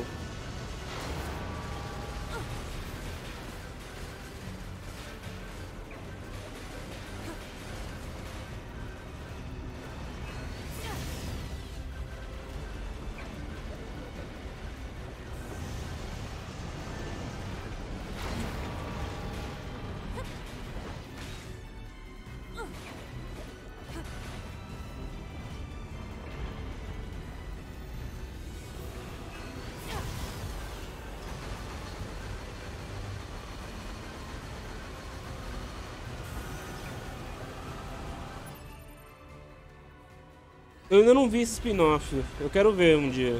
Eu ainda não vi esse spin-off. Eu quero ver um dia.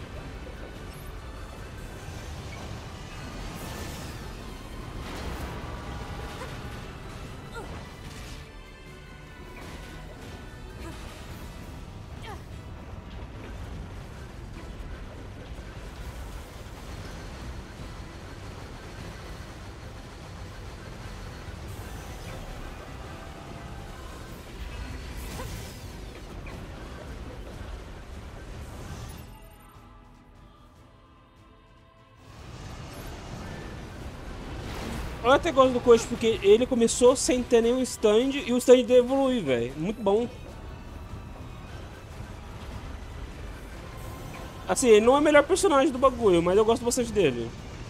Eu até gosto do Koichi porque ele começou sem ter nenhum stand e o stand dele evolui, velho. Muito bom. Assim, ele não é o melhor personagem do bagulho, mas eu gosto bastante dele.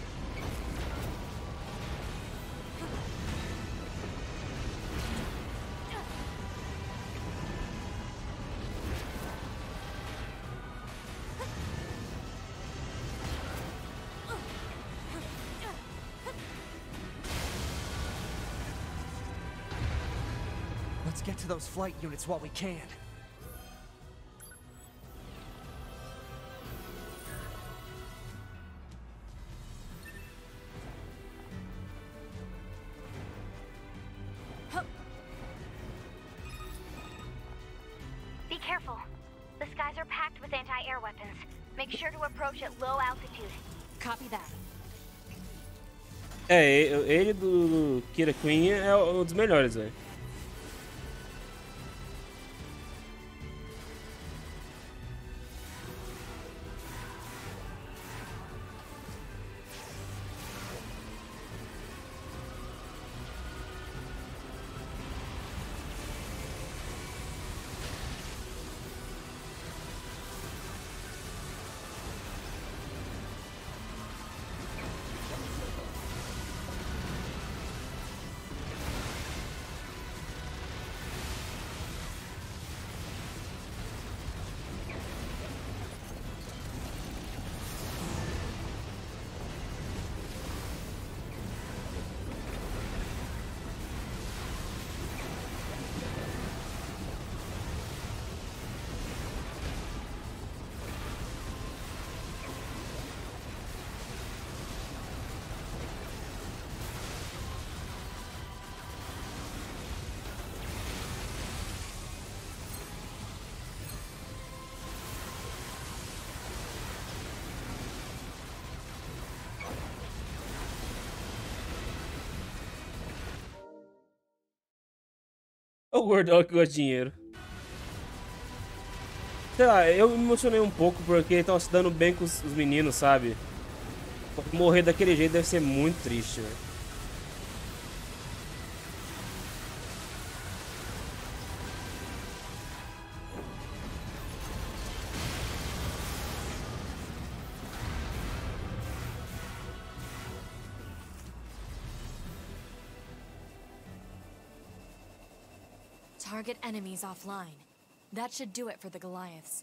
Let's get to those flight units while we can. careful. The skies are packed with anti-air weapons. Make sure to approach at low altitude. Copy that. É, ele do Kira Queen é um dos melhores, velho. O gordão que gosta de dinheiro. Sei lá, eu me emocionei um pouco porque ele tava se dando bem com os meninos, sabe? Morrer daquele jeito deve ser muito triste, velho. Target enemies offline. That should do it for the Goliaths.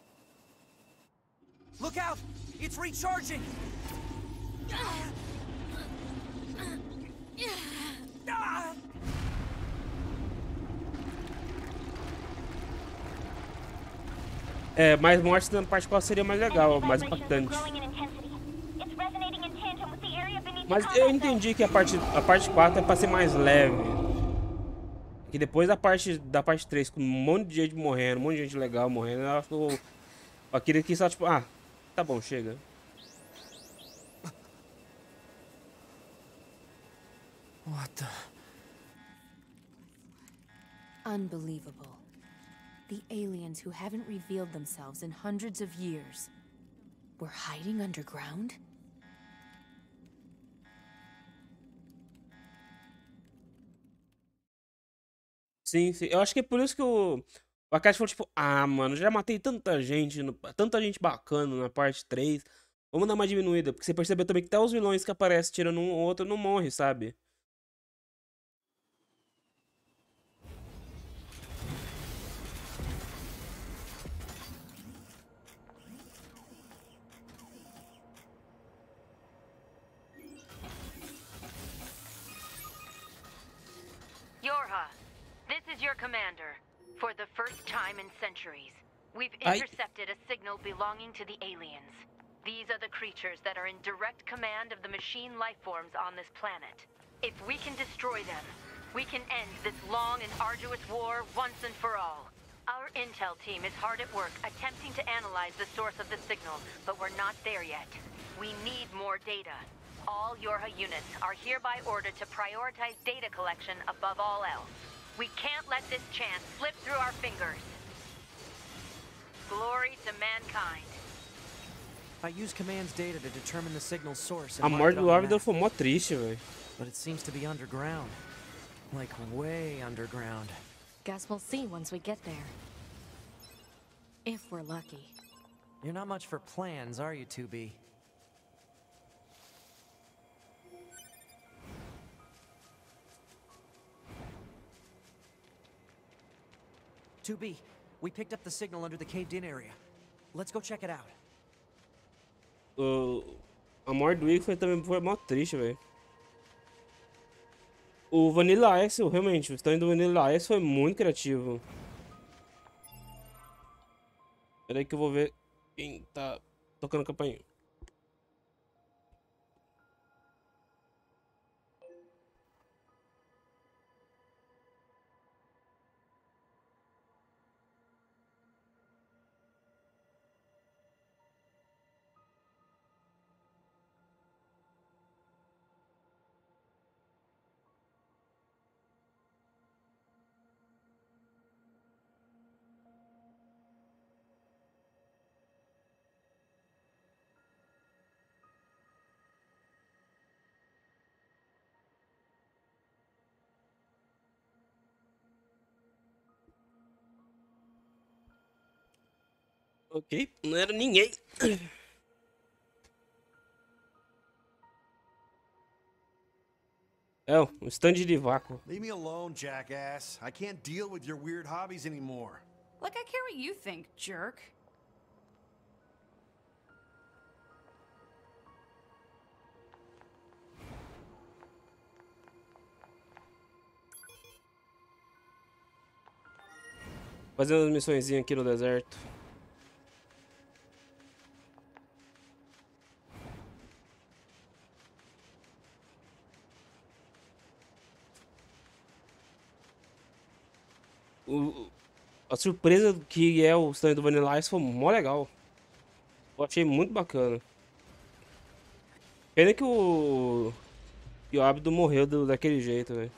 Look out! It's recharging! Ah! É, mais mortes na parte qual seria mais legal, mais impactante. Mas eu entendi que a parte 4 é pra ser mais leve. Que depois da parte 3, com um monte de gente morrendo, um monte de gente legal morrendo, ela ficou. Aquele que só tipo, ah, tá bom, chega. What the? Unbelievable. The aliens who haven't revealed themselves in hundreds of years were hiding underground? Sim, sim. Eu acho que é por isso que o Akashi falou, tipo, ah, mano, já matei tanta gente, tanta gente bacana na parte 3. Vamos dar uma diminuída, porque você percebeu também que até os vilões que aparecem tirando um ou outro não morrem, sabe? Yorha, this is your commander. For the first time in centuries, we've Ai. intercepted a signal belonging to the aliens. These are the creatures that are in direct command of the machine lifeforms on this planet. If we can destroy them, we can end this long and arduous war once and for all. Our intel team is hard at work attempting to analyze the source of the signal, but we're not there yet. We need more data. All Yorha units are hereby ordered to prioritize data collection above all else. We can't let this chance slip through our fingers. Glory to mankind. I used command's data to determine the signal's source. A And mark morte it do on the Orbital map, foi mó triste, velho. but it seems to be underground. Like way underground. Guess we'll see once we get there. If we're lucky. You're not much for plans, are you, 2B? We picked up the signal under the caved-in area. Let's go check it out. A morte do Igor foi mó triste, velho. O Vanilla Ice, realmente, o stand do Vanilla Ice foi muito criativo. Pera aí que eu vou ver quem tá tocando campainha. Ok, não era ninguém. É, um stand de vácuo. Leave me alone, jackass. I can't deal with your weird hobbies anymore. Like I care what you think, jerk. Fazendo umas missõezinhas aqui no deserto. A surpresa que é o stand do Vanilla Ice foi mó legal. Eu achei muito bacana. Pena que o Abdo morreu daquele jeito, velho.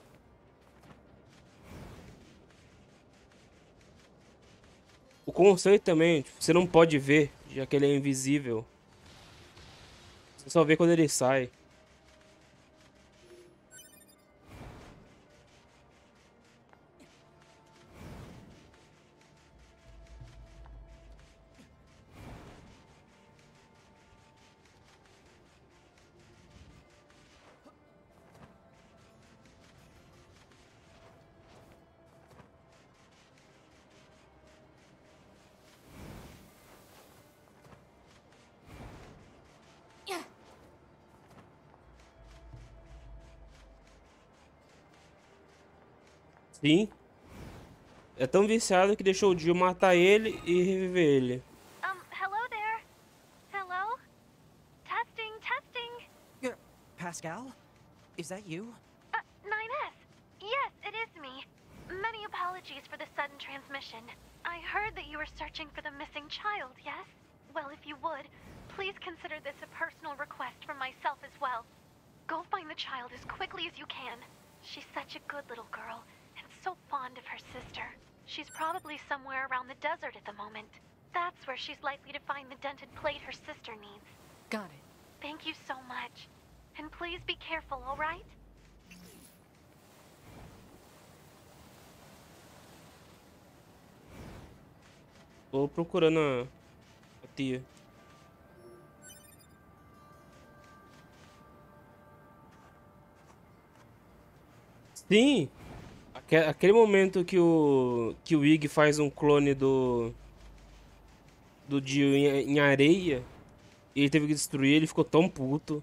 O conceito também, tipo, você não pode ver, já que ele é invisível. Você só vê quando ele sai. Sim. É tão viciado que deixou o Jill matar ele e reviver ele. Hello there. Hello? Testing, testing. Pascal? Is that you? 9S. Yes, it is me. Many apologies for the sudden transmission. I heard that you were searching for the missing child, yes? Well, if you would, please consider this a personal request from myself as well. Go find the child as quickly as you can. She's such a good little girl, and so fond of her sister. She's probably somewhere around the desert at the moment. That's where she's likely to find the dented plate her sister needs. Got it. Thank you so much. And please be careful, all right? Tô procurando a tia. Sim! Aquele momento que o Ig faz um clone do Jill em areia e ele teve que destruir, ele ficou tão puto.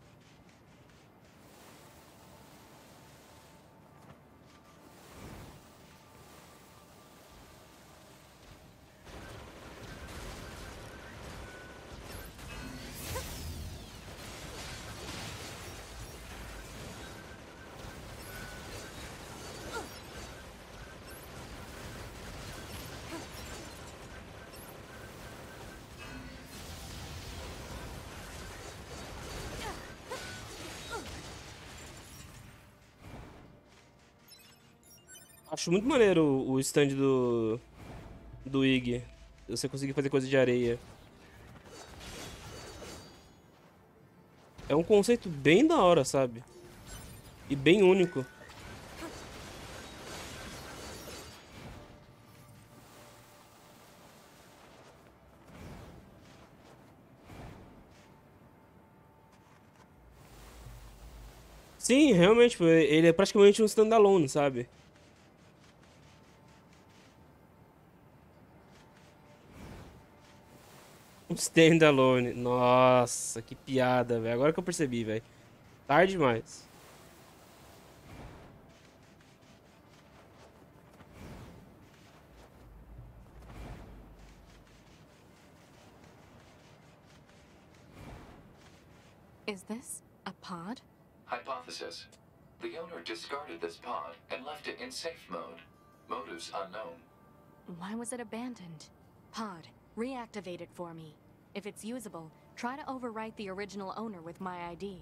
Acho muito maneiro o stand do Ig. Você conseguir fazer coisa de areia. É um conceito bem da hora, sabe? E bem único. Sim, realmente, tipo, ele é praticamente um standalone, sabe? Um standalone. Nossa, que piada, velho. Agora que eu percebi, velho. Tarde demais. Is this a pod? Hypothesis. The owner discarded this pod and left it in safe mode. Motives unknown. Why was it abandoned? Pod, reactivate it for me. If it's usable, try to overwrite the original owner with my ID.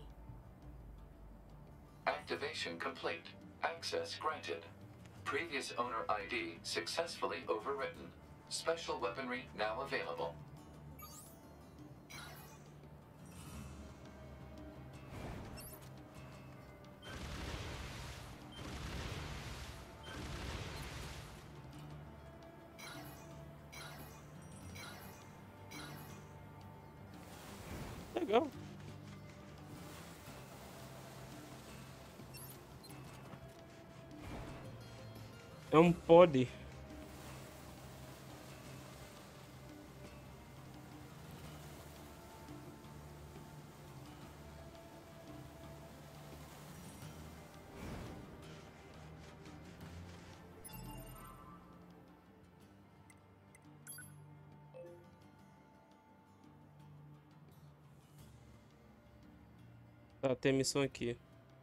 Activation complete. Access granted. Previous owner ID successfully overwritten. Special weaponry now available. legal. É um pod. Tá, tem missão aqui.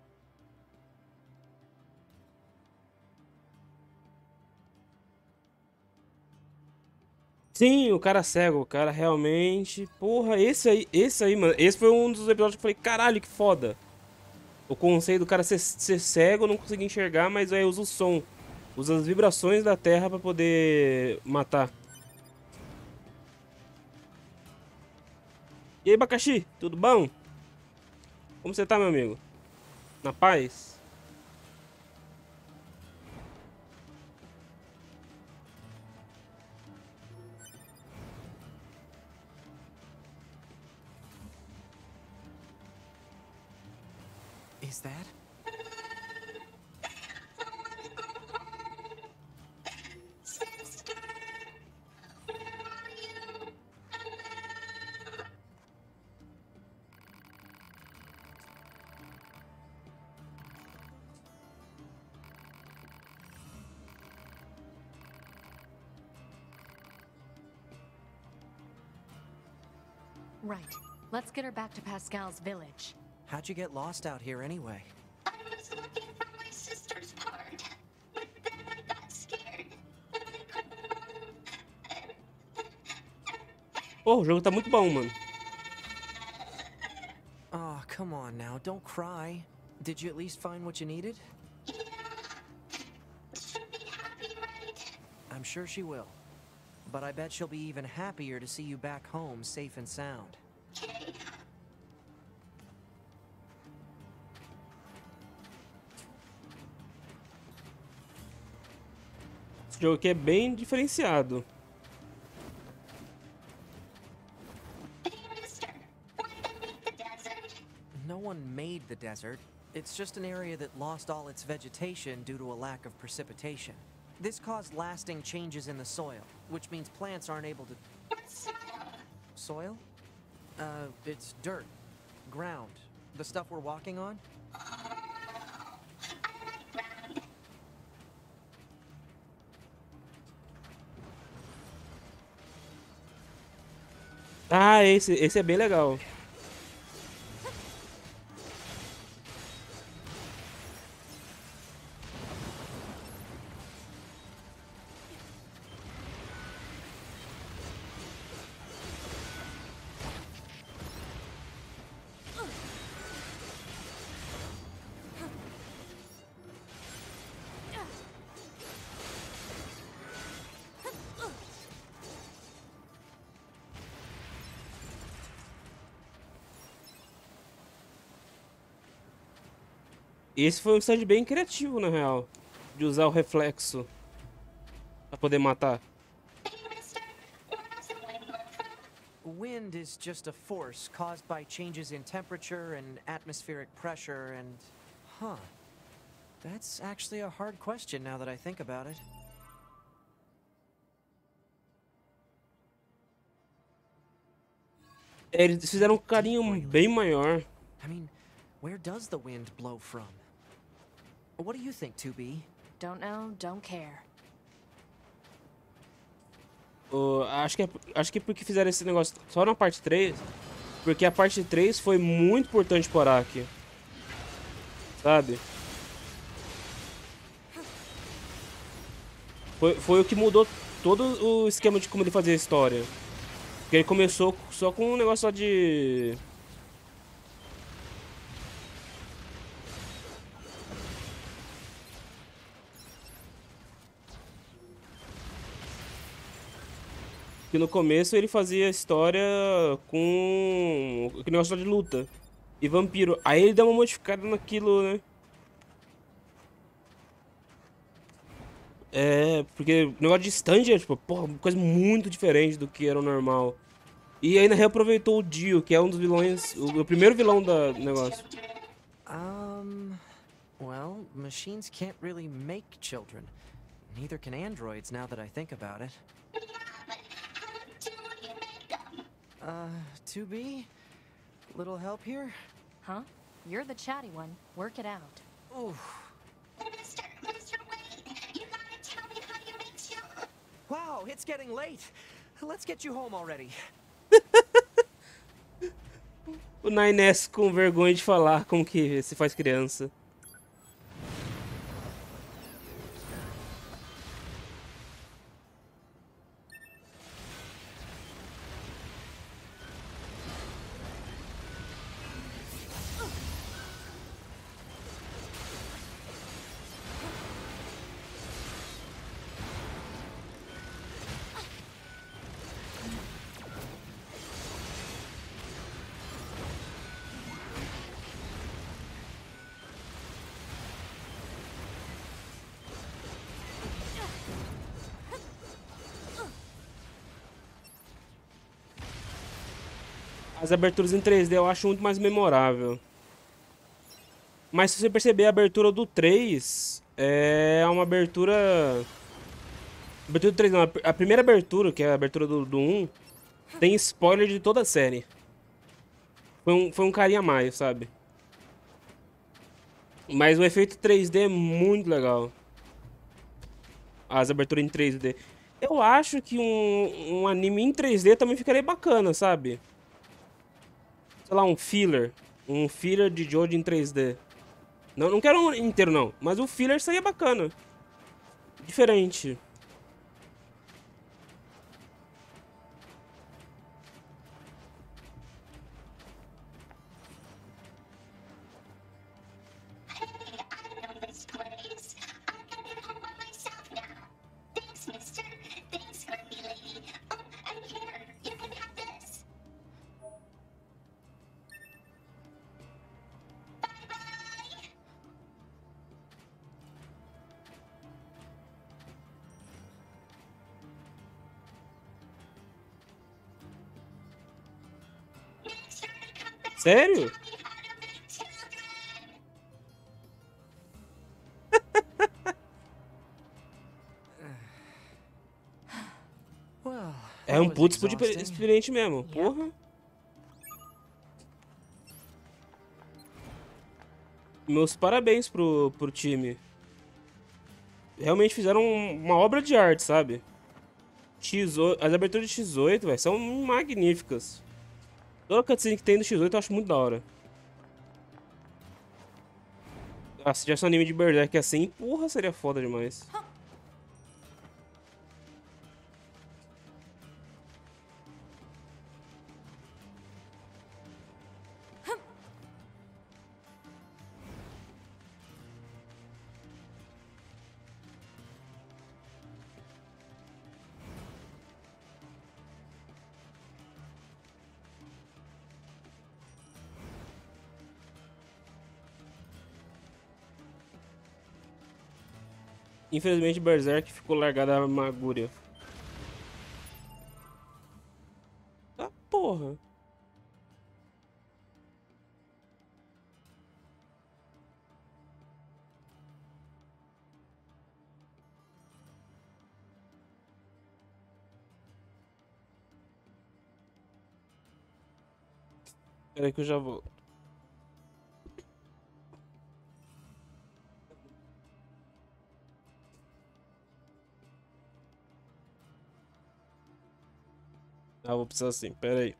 Sim, o cara cego, o cara realmente... Porra, esse aí, mano. Esse foi um dos episódios que eu falei, caralho, que foda. O conceito do cara ser cego, não conseguir enxergar, mas aí usa o som. Usa as vibrações da terra pra poder matar. E aí, Abacaxi, tudo bom? Como você tá, meu amigo? Na paz? Is that? Sister, where are you? Right. Let's get her back to Pascal's village. How'd you get lost out here anyway? I was looking for my sister's part, but then I got scared. Pô, o jogo tá muito bom, mano. Oh, come on now, don't cry. Did you at least find what you needed? Yeah. She'll be happy, right? I'm sure she will. But I bet she'll be even happier to see you back home safe and sound. Okay. Esse jogo aqui é bem diferenciado. Hey, mister. Why did I make the desert? No one made the desert. It's just an area that lost all its vegetation due to a lack of precipitation. This caused lasting changes in the soil, which means plants aren't able to... What's Soil? It's dirt. Ground. The stuff we're walking on? I like ground. Ah, esse é bem legal. Esse foi um stand bem criativo, na real. De usar o reflexo pra poder matar. Hey, mister. Where does the wind come from? Wind is just a force caused by changes in temperature and atmospheric pressure and... Huh. That's actually a hard question now that I think about it. Eles fizeram um carinho bem maior. I mean, where does the wind blow from? What do you think, 2B? Don't know, don't care. Acho que é porque fizeram esse negócio só na parte 3. Porque a parte 3 foi muito importante pro Araki. Sabe? Foi o que mudou todo o esquema de como ele fazia a história. Porque ele começou só com um negócio só de... Que no começo ele fazia história com aquele negócio de luta e vampiro. Aí ele dá uma modificada naquilo, né? É, porque o negócio de stand é tipo, porra, uma coisa muito diferente do que era o normal. E ainda reaproveitou o Dio, que é um dos vilões, o primeiro vilão do negócio. Well, machines can't really make children. Neither can androids, now that I think about it. To be? Little help here? Huh? You're the chatty one. Work it out. Ooh. Mister, wait. You gotta tell me how you make children. Wow, it's getting late. Let's get you home already. O 9S com vergonha de falar como que se faz criança. As aberturas em 3D eu acho muito mais memorável. Mas se você perceber, a abertura do 3 é uma abertura... Abertura do 3 não, a primeira abertura, que é a abertura do 1, tem spoiler de toda a série. Foi um carinha a mais, sabe? Mas o efeito 3D é muito legal. As aberturas em 3D. Eu acho que um anime em 3D também ficaria bacana, sabe? Sei lá, um filler. Um filler de Jojo em 3D. Não quero um inteiro, não. Mas o filler seria bacana. Diferente. Hey, I know this place. I'm gonna get home by myself now. Thanks, mister. Thanks, grumpy lady. Oh, and here, you can have this. Bye-bye. Make sure to come back Sério? and tell me how to make children. Well, É that um was puto exhausting. experiente mesmo. Porra. Meus parabéns pro time. Realmente fizeram uma obra de arte, sabe? As aberturas de X8, velho, são magníficas. Toda cutscene que tem do X8 eu acho muito da hora. Ah, se tivesse um anime de Berserk assim, porra, seria foda demais. Infelizmente, Berserk ficou largada a Magúria. Ah, porra. Pera aí que eu já vou. Ah, vou precisar sim, pera aí.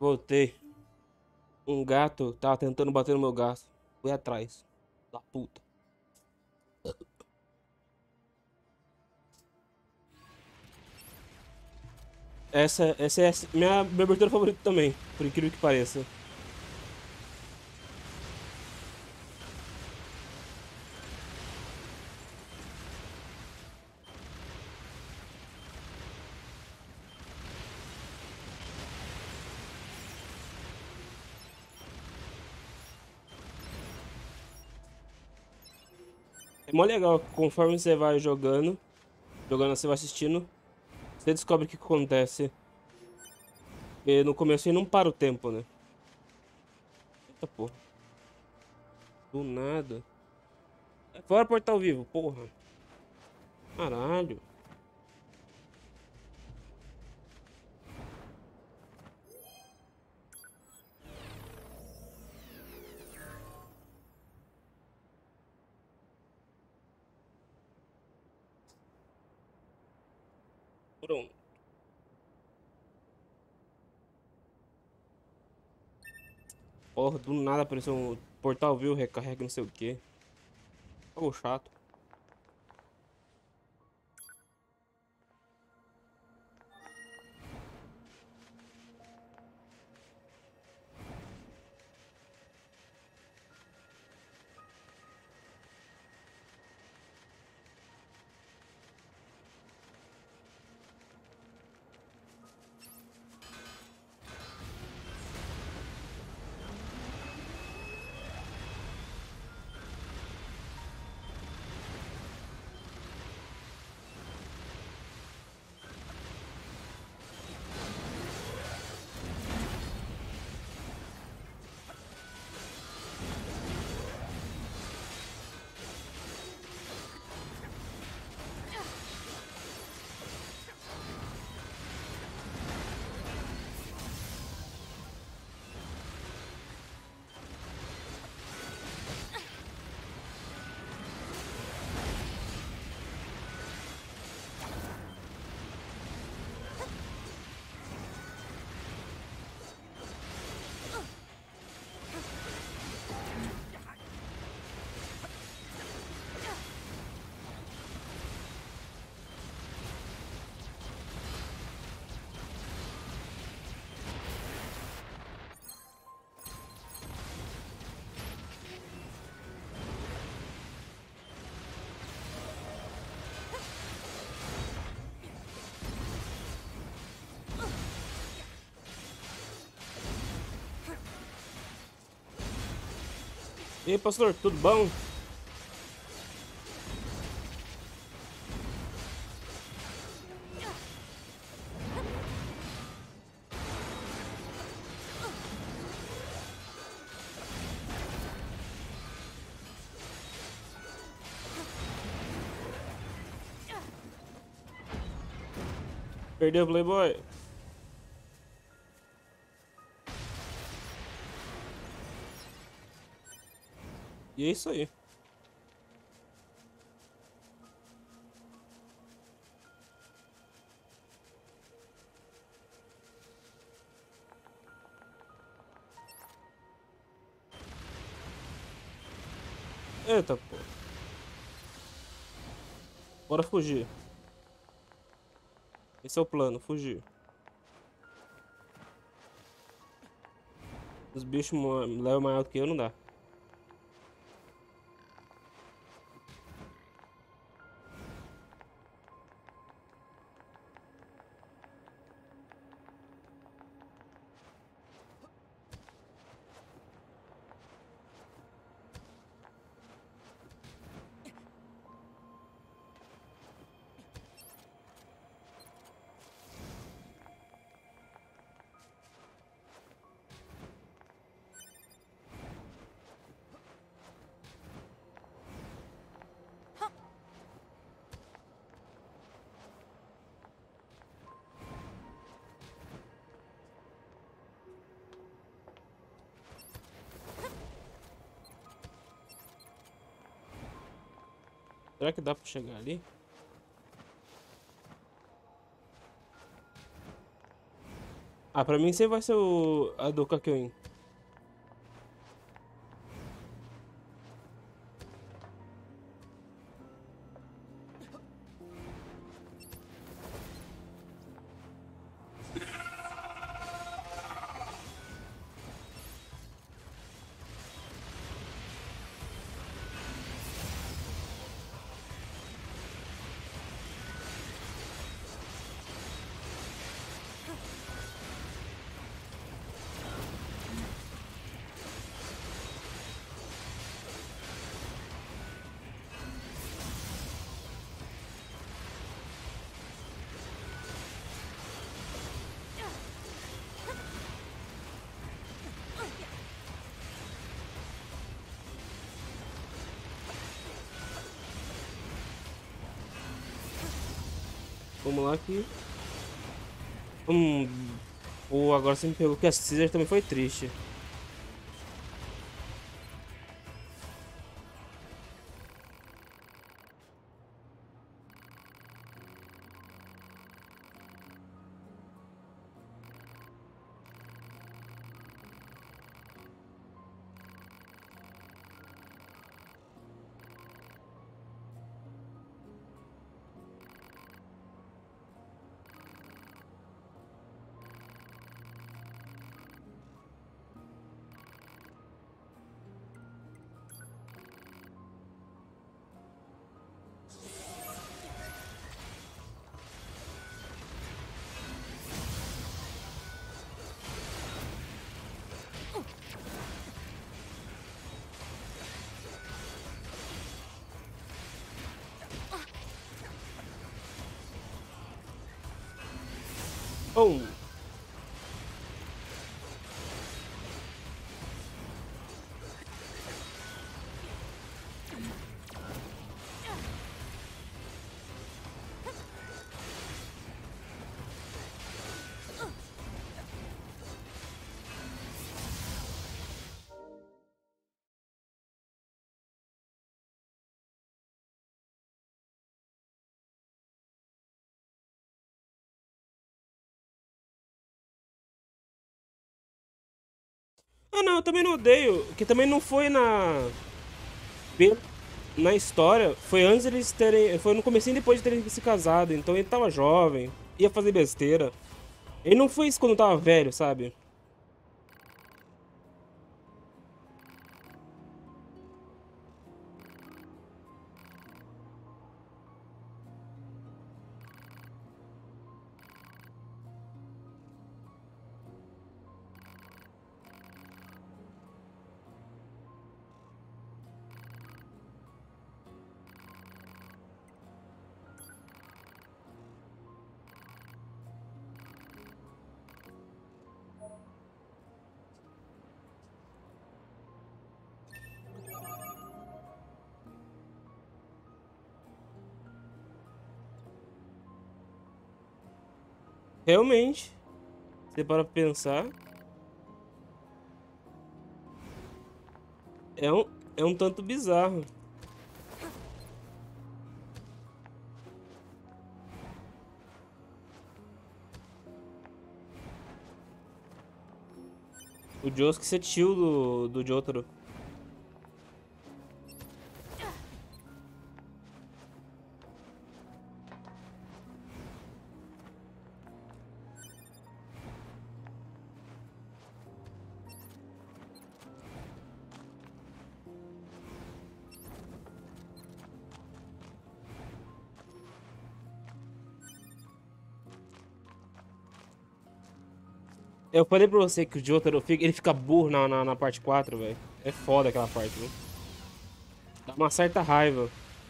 Voltei. Um gato tava tentando bater no meu gato. Fui atrás. Da puta. Essa é a minha abertura favorita também, por incrível que pareça. É mó legal, conforme você vai jogando, você vai assistindo, você descobre o que acontece. E no começo aí não para o tempo, né? Eita porra. Do nada. É fora portal vivo, porra. Caralho. Pronto. Porra, do nada apareceu um portal vivo, recarrega não sei o que. Algo chato. E aí, pastor, tudo bom? Perdeu o Playboy? E é isso aí. Eita, pô. Bora fugir. Esse é o plano, fugir. Os bichos levam maior do que eu, não dá. Será que dá pra chegar ali? Ah, pra mim você vai ser a do Kakyoin. Vamos lá aqui. Pô, agora você me pegou que a Caesar também foi triste. Oh. Ah, não, eu também não odeio. Que também não foi pe- na história. Foi antes eles terem. Foi no comecinho depois de terem se casado. Então ele tava jovem, ia fazer besteira. Ele não foi isso quando tava velho, sabe? Realmente, você para pra pensar, é um, é um tanto bizarro. O Josuke ser tio do Jotaro. Eu falei pra você que o Jotaro ele fica burro na parte 4, velho. É foda aquela parte, viu? Dá uma certa raiva.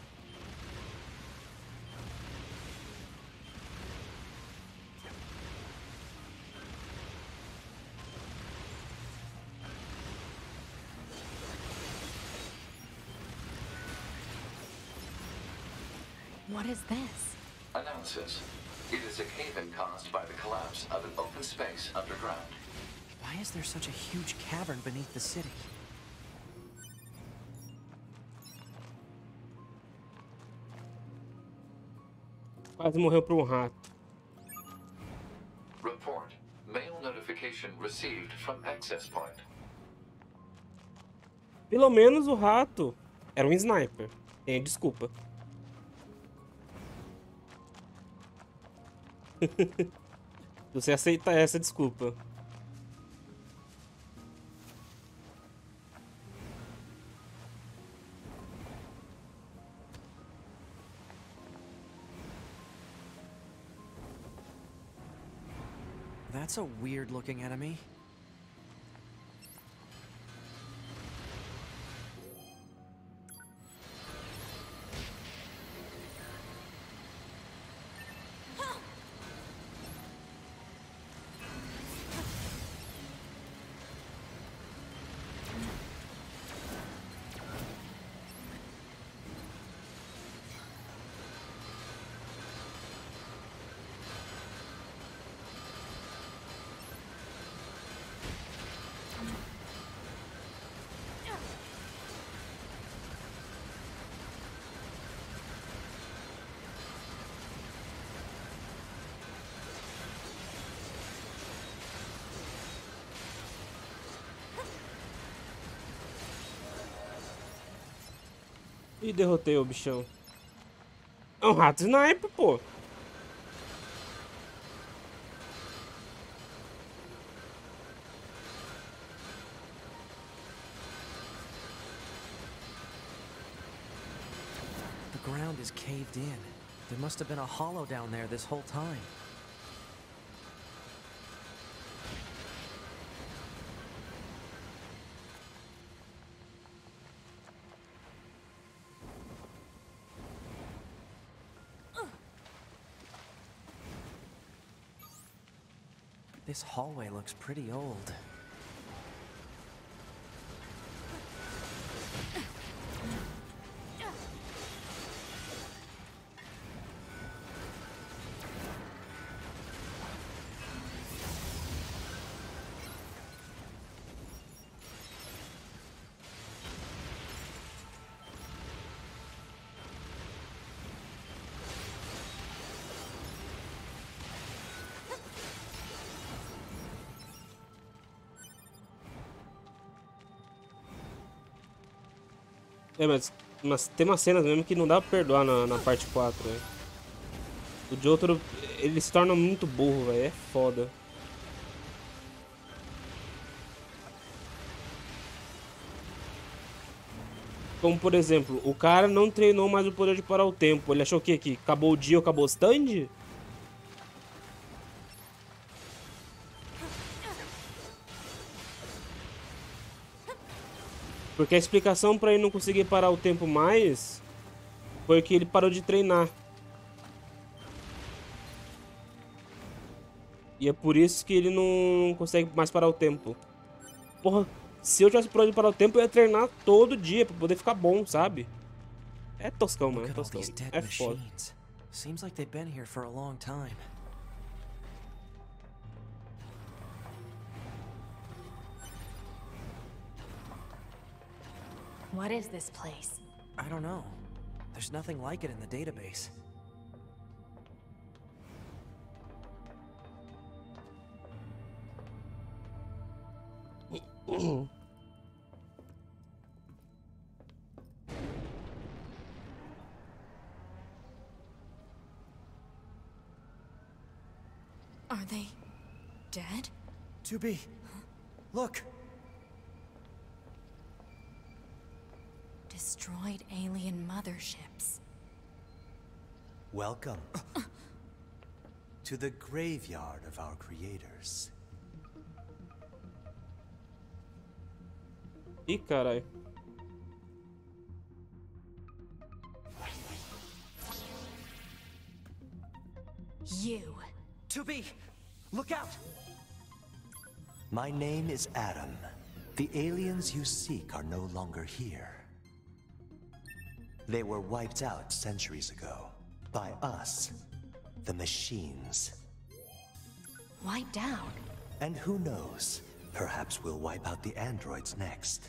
What is this? Analysis. It is a cave-in caused by the collapse of an open space underground. Why is there such a huge cavern beneath the city? Quase morreu por um rato. Report. Male information received from access point. Pelo menos o rato era um sniper. Tem desculpa. Você aceita essa desculpa? That's a weird-looking enemy. E derrotei o bichão. É um rato sniper, pô. The ground is caved in. There must have been a hollow down there this whole time. This hallway looks pretty old. É, mas tem umas cenas mesmo que não dá pra perdoar na parte 4, velho. O Jotaro, ele se torna muito burro, velho. É foda. Como, por exemplo, o cara não treinou mais o poder de parar o tempo. Ele achou o quê? Que acabou o dia ou acabou o stand? Porque a explicação pra ele não conseguir parar o tempo mais foi que ele parou de treinar. E é por isso que ele não consegue mais parar o tempo. Porra, se eu tivesse parado de parar o tempo, eu ia treinar todo dia pra poder ficar bom, sabe? É toscão, mano. É toscão. É foda. Seems like they've been here for a long time. What is this place? I don't know. There's nothing like it in the database. Are they dead? 2B, look! Destroyed alien motherships. Welcome to the graveyard of our creators. Ih, caralho. You. 2B, look out! My name is Adam. The aliens you seek are no longer here. They were wiped out centuries ago by us, the machines. Wiped out? And who knows, perhaps we'll wipe out the androids next.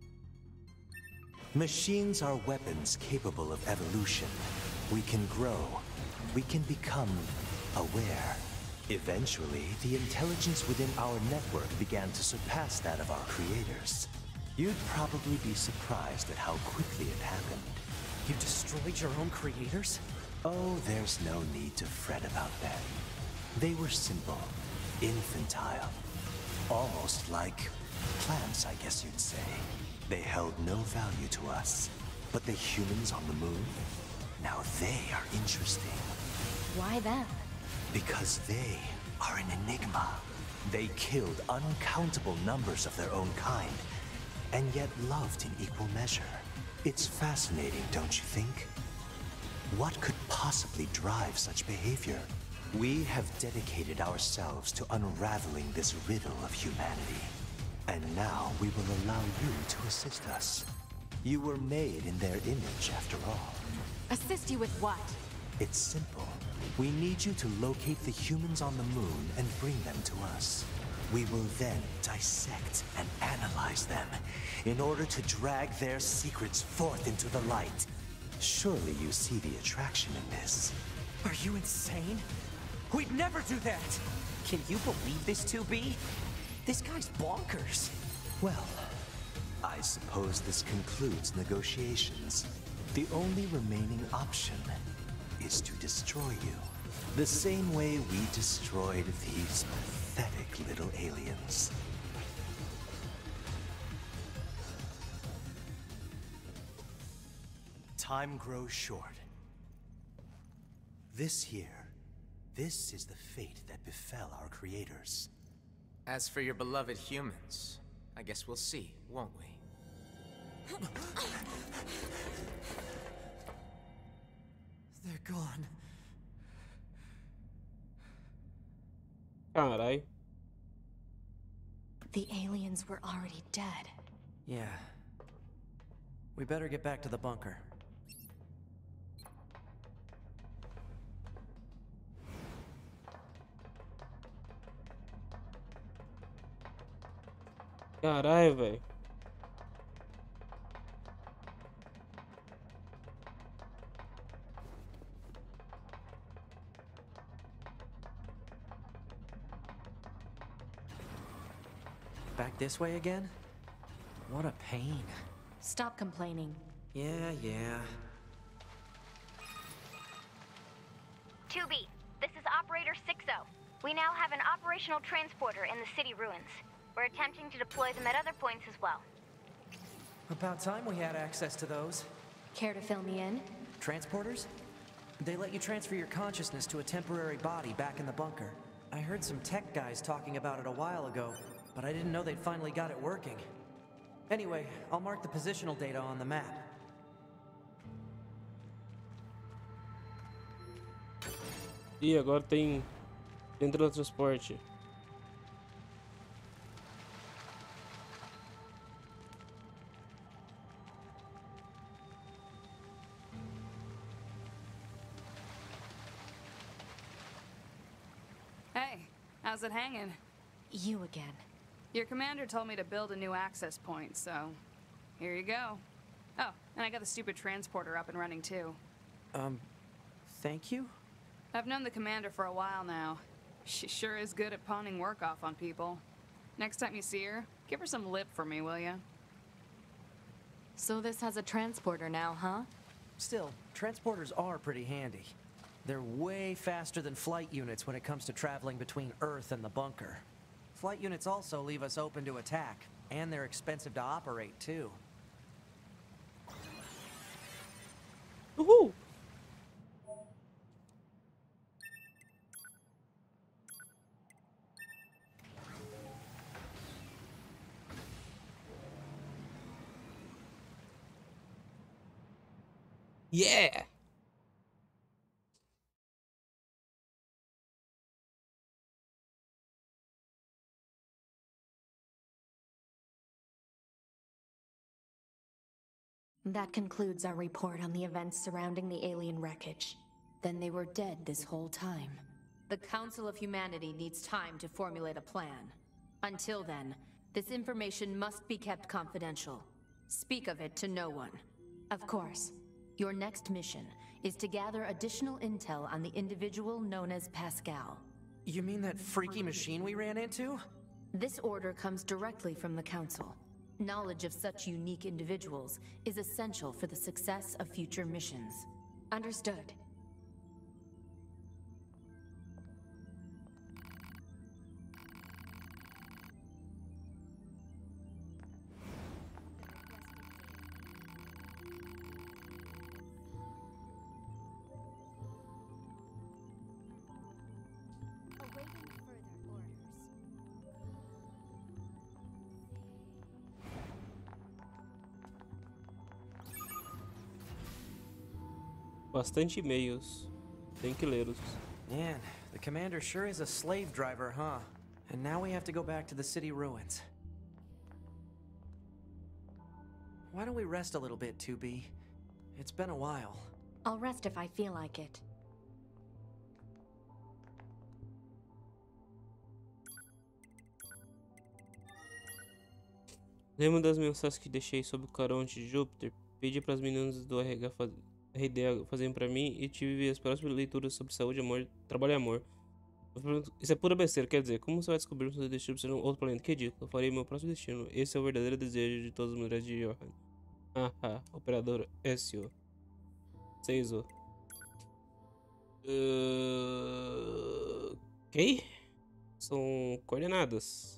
Machines are weapons capable of evolution. We can grow. We can become aware. Eventually, the intelligence within our network began to surpass that of our creators. You'd probably be surprised at how quickly it happened. You destroyed your own creators? Oh, there's no need to fret about them. They were simple, infantile, almost like plants, I guess you'd say. They held no value to us. But the humans on the moon, now they are interesting. Why them? Because they are an enigma. They killed uncountable numbers of their own kind, and yet loved in equal measure. It's fascinating, don't you think? What could possibly drive such behavior? We have dedicated ourselves to unraveling this riddle of humanity. And now we will allow you to assist us. You were made in their image, after all. Assist you with what? It's simple. We need you to locate the humans on the moon and bring them to us. We will then dissect and analyze them in order to drag their secrets forth into the light. Surely you see the attraction in this. Are you insane? We'd never do that! Can you believe this, 2B? This guy's bonkers. Well, I suppose this concludes negotiations. The only remaining option is to destroy you. The same way we destroyed these pathetic little aliens. Time grows short. This is the fate that befell our creators. As for your beloved humans, I guess we'll see, won't we? They're gone. Carai. The aliens were already dead. Yeah. We better get back to the bunker. Caralho, velho. Back this way again? What a pain. Stop complaining. Yeah. 2B, this is Operator 60. We now have an operational transporter in the city ruins. We're attempting to deploy them at other points as well. About time we had access to those. Care to fill me in? Transporters? They let you transfer your consciousness to a temporary body back in the bunker. I heard some tech guys talking about it a while ago, but I didn't know they'd finally got it working. Anyway, I'll mark the positional data on the map. E agora tem teletransporte. Hey, how's it hanging? You again. Your commander told me to build a new access point, so here you go. Oh, and I got the stupid transporter up and running too. Thank you? I've known the commander for a while now. She sure is good at pawning work off on people. Next time you see her, give her some lip for me, will ya? So this has a transporter now, huh? Still, transporters are pretty handy. They're way faster than flight units when it comes to traveling between Earth and the bunker. Flight units also leave us open to attack, and they're expensive to operate, too. Woohoo! Yeah! That concludes our report on the events surrounding the alien wreckage. Then they were dead this whole time. The Council of Humanity needs time to formulate a plan. Until then, this information must be kept confidential. Speak of it to no one. Of course. Your next mission is to gather additional intel on the individual known as Pascal. You mean that freaky machine we ran into? This order comes directly from the Council. Knowledge of such unique individuals is essential for the success of future missions. Understood. Bastante e-mails. Tem que lê-los. Man, the commander sure is a slave driver, huh? And now we have to go back to the city ruins. Why don't we rest a little bit, 2B? It's been a while. I'll rest if I feel like it. Lembra das mensagens que deixei sobre o Caronte de Júpiter? Pedi para as meninas do RD fazerem para mim e tive as próximas leituras sobre saúde, amor, trabalho e amor. Isso é pura besteira, quer dizer, como você vai descobrir o seu destino ser um outro planeta? Que ridículo, eu farei meu próximo destino. Esse é o verdadeiro desejo de todas as mulheres de Johan. Operador SO. Seizo. Ok? São coordenadas.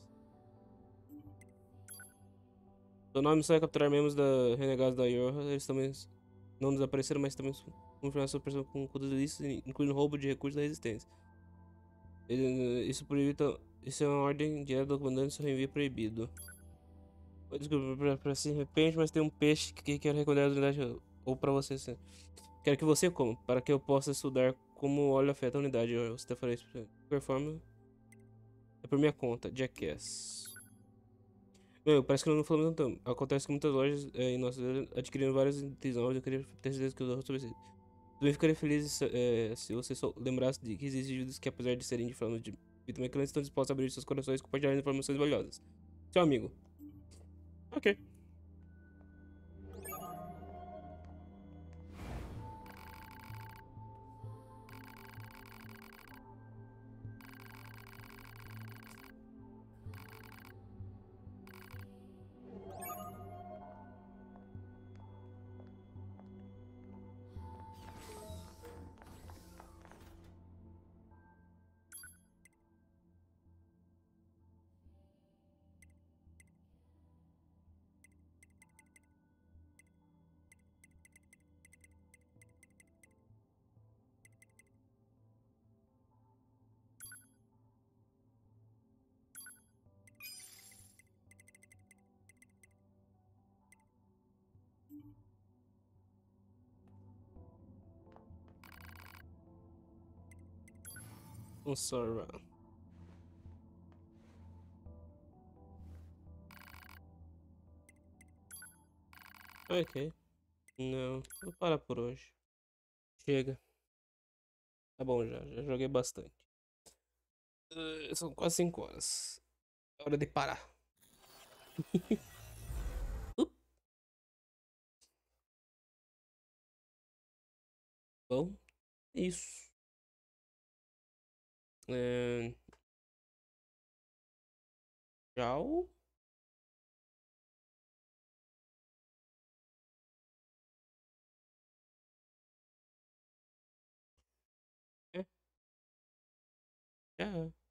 Seu nome só é capturar membros da renegados da Yorha. Eles também não desapareceram, mas também confirmaram sua pessoa com condutas ilícitas, incluindo roubo de recursos da resistência. Isso proíbe. Isso é uma ordem direta do comandante, seu reenvio proibido. Desculpa, pra se repente, mas tem um peixe que quer recomendar a unidade. Ou pra você. Quero que você coma, para que eu possa estudar como o óleo afeta a unidade. Você tá falando isso. De qualquer forma, é por minha conta, Jackass. Meu, parece que não falamos tanto. Acontece que muitas lojas em nossa cidade adquiriram vários itens novos. Eu queria ter certeza que eu sobre isso. Também ficaria feliz se você lembrasse de que existem indivíduos que, apesar de serem de forma de vida mecânica, estão dispostos a abrir seus corações e compartilhar informações valiosas. Seu amigo. Ok. Conserva. Ok. Não, vou parar por hoje. Chega. Tá bom já joguei bastante. São quase 5 horas. É hora de parar. Bom, é isso. Tchau. Tchau.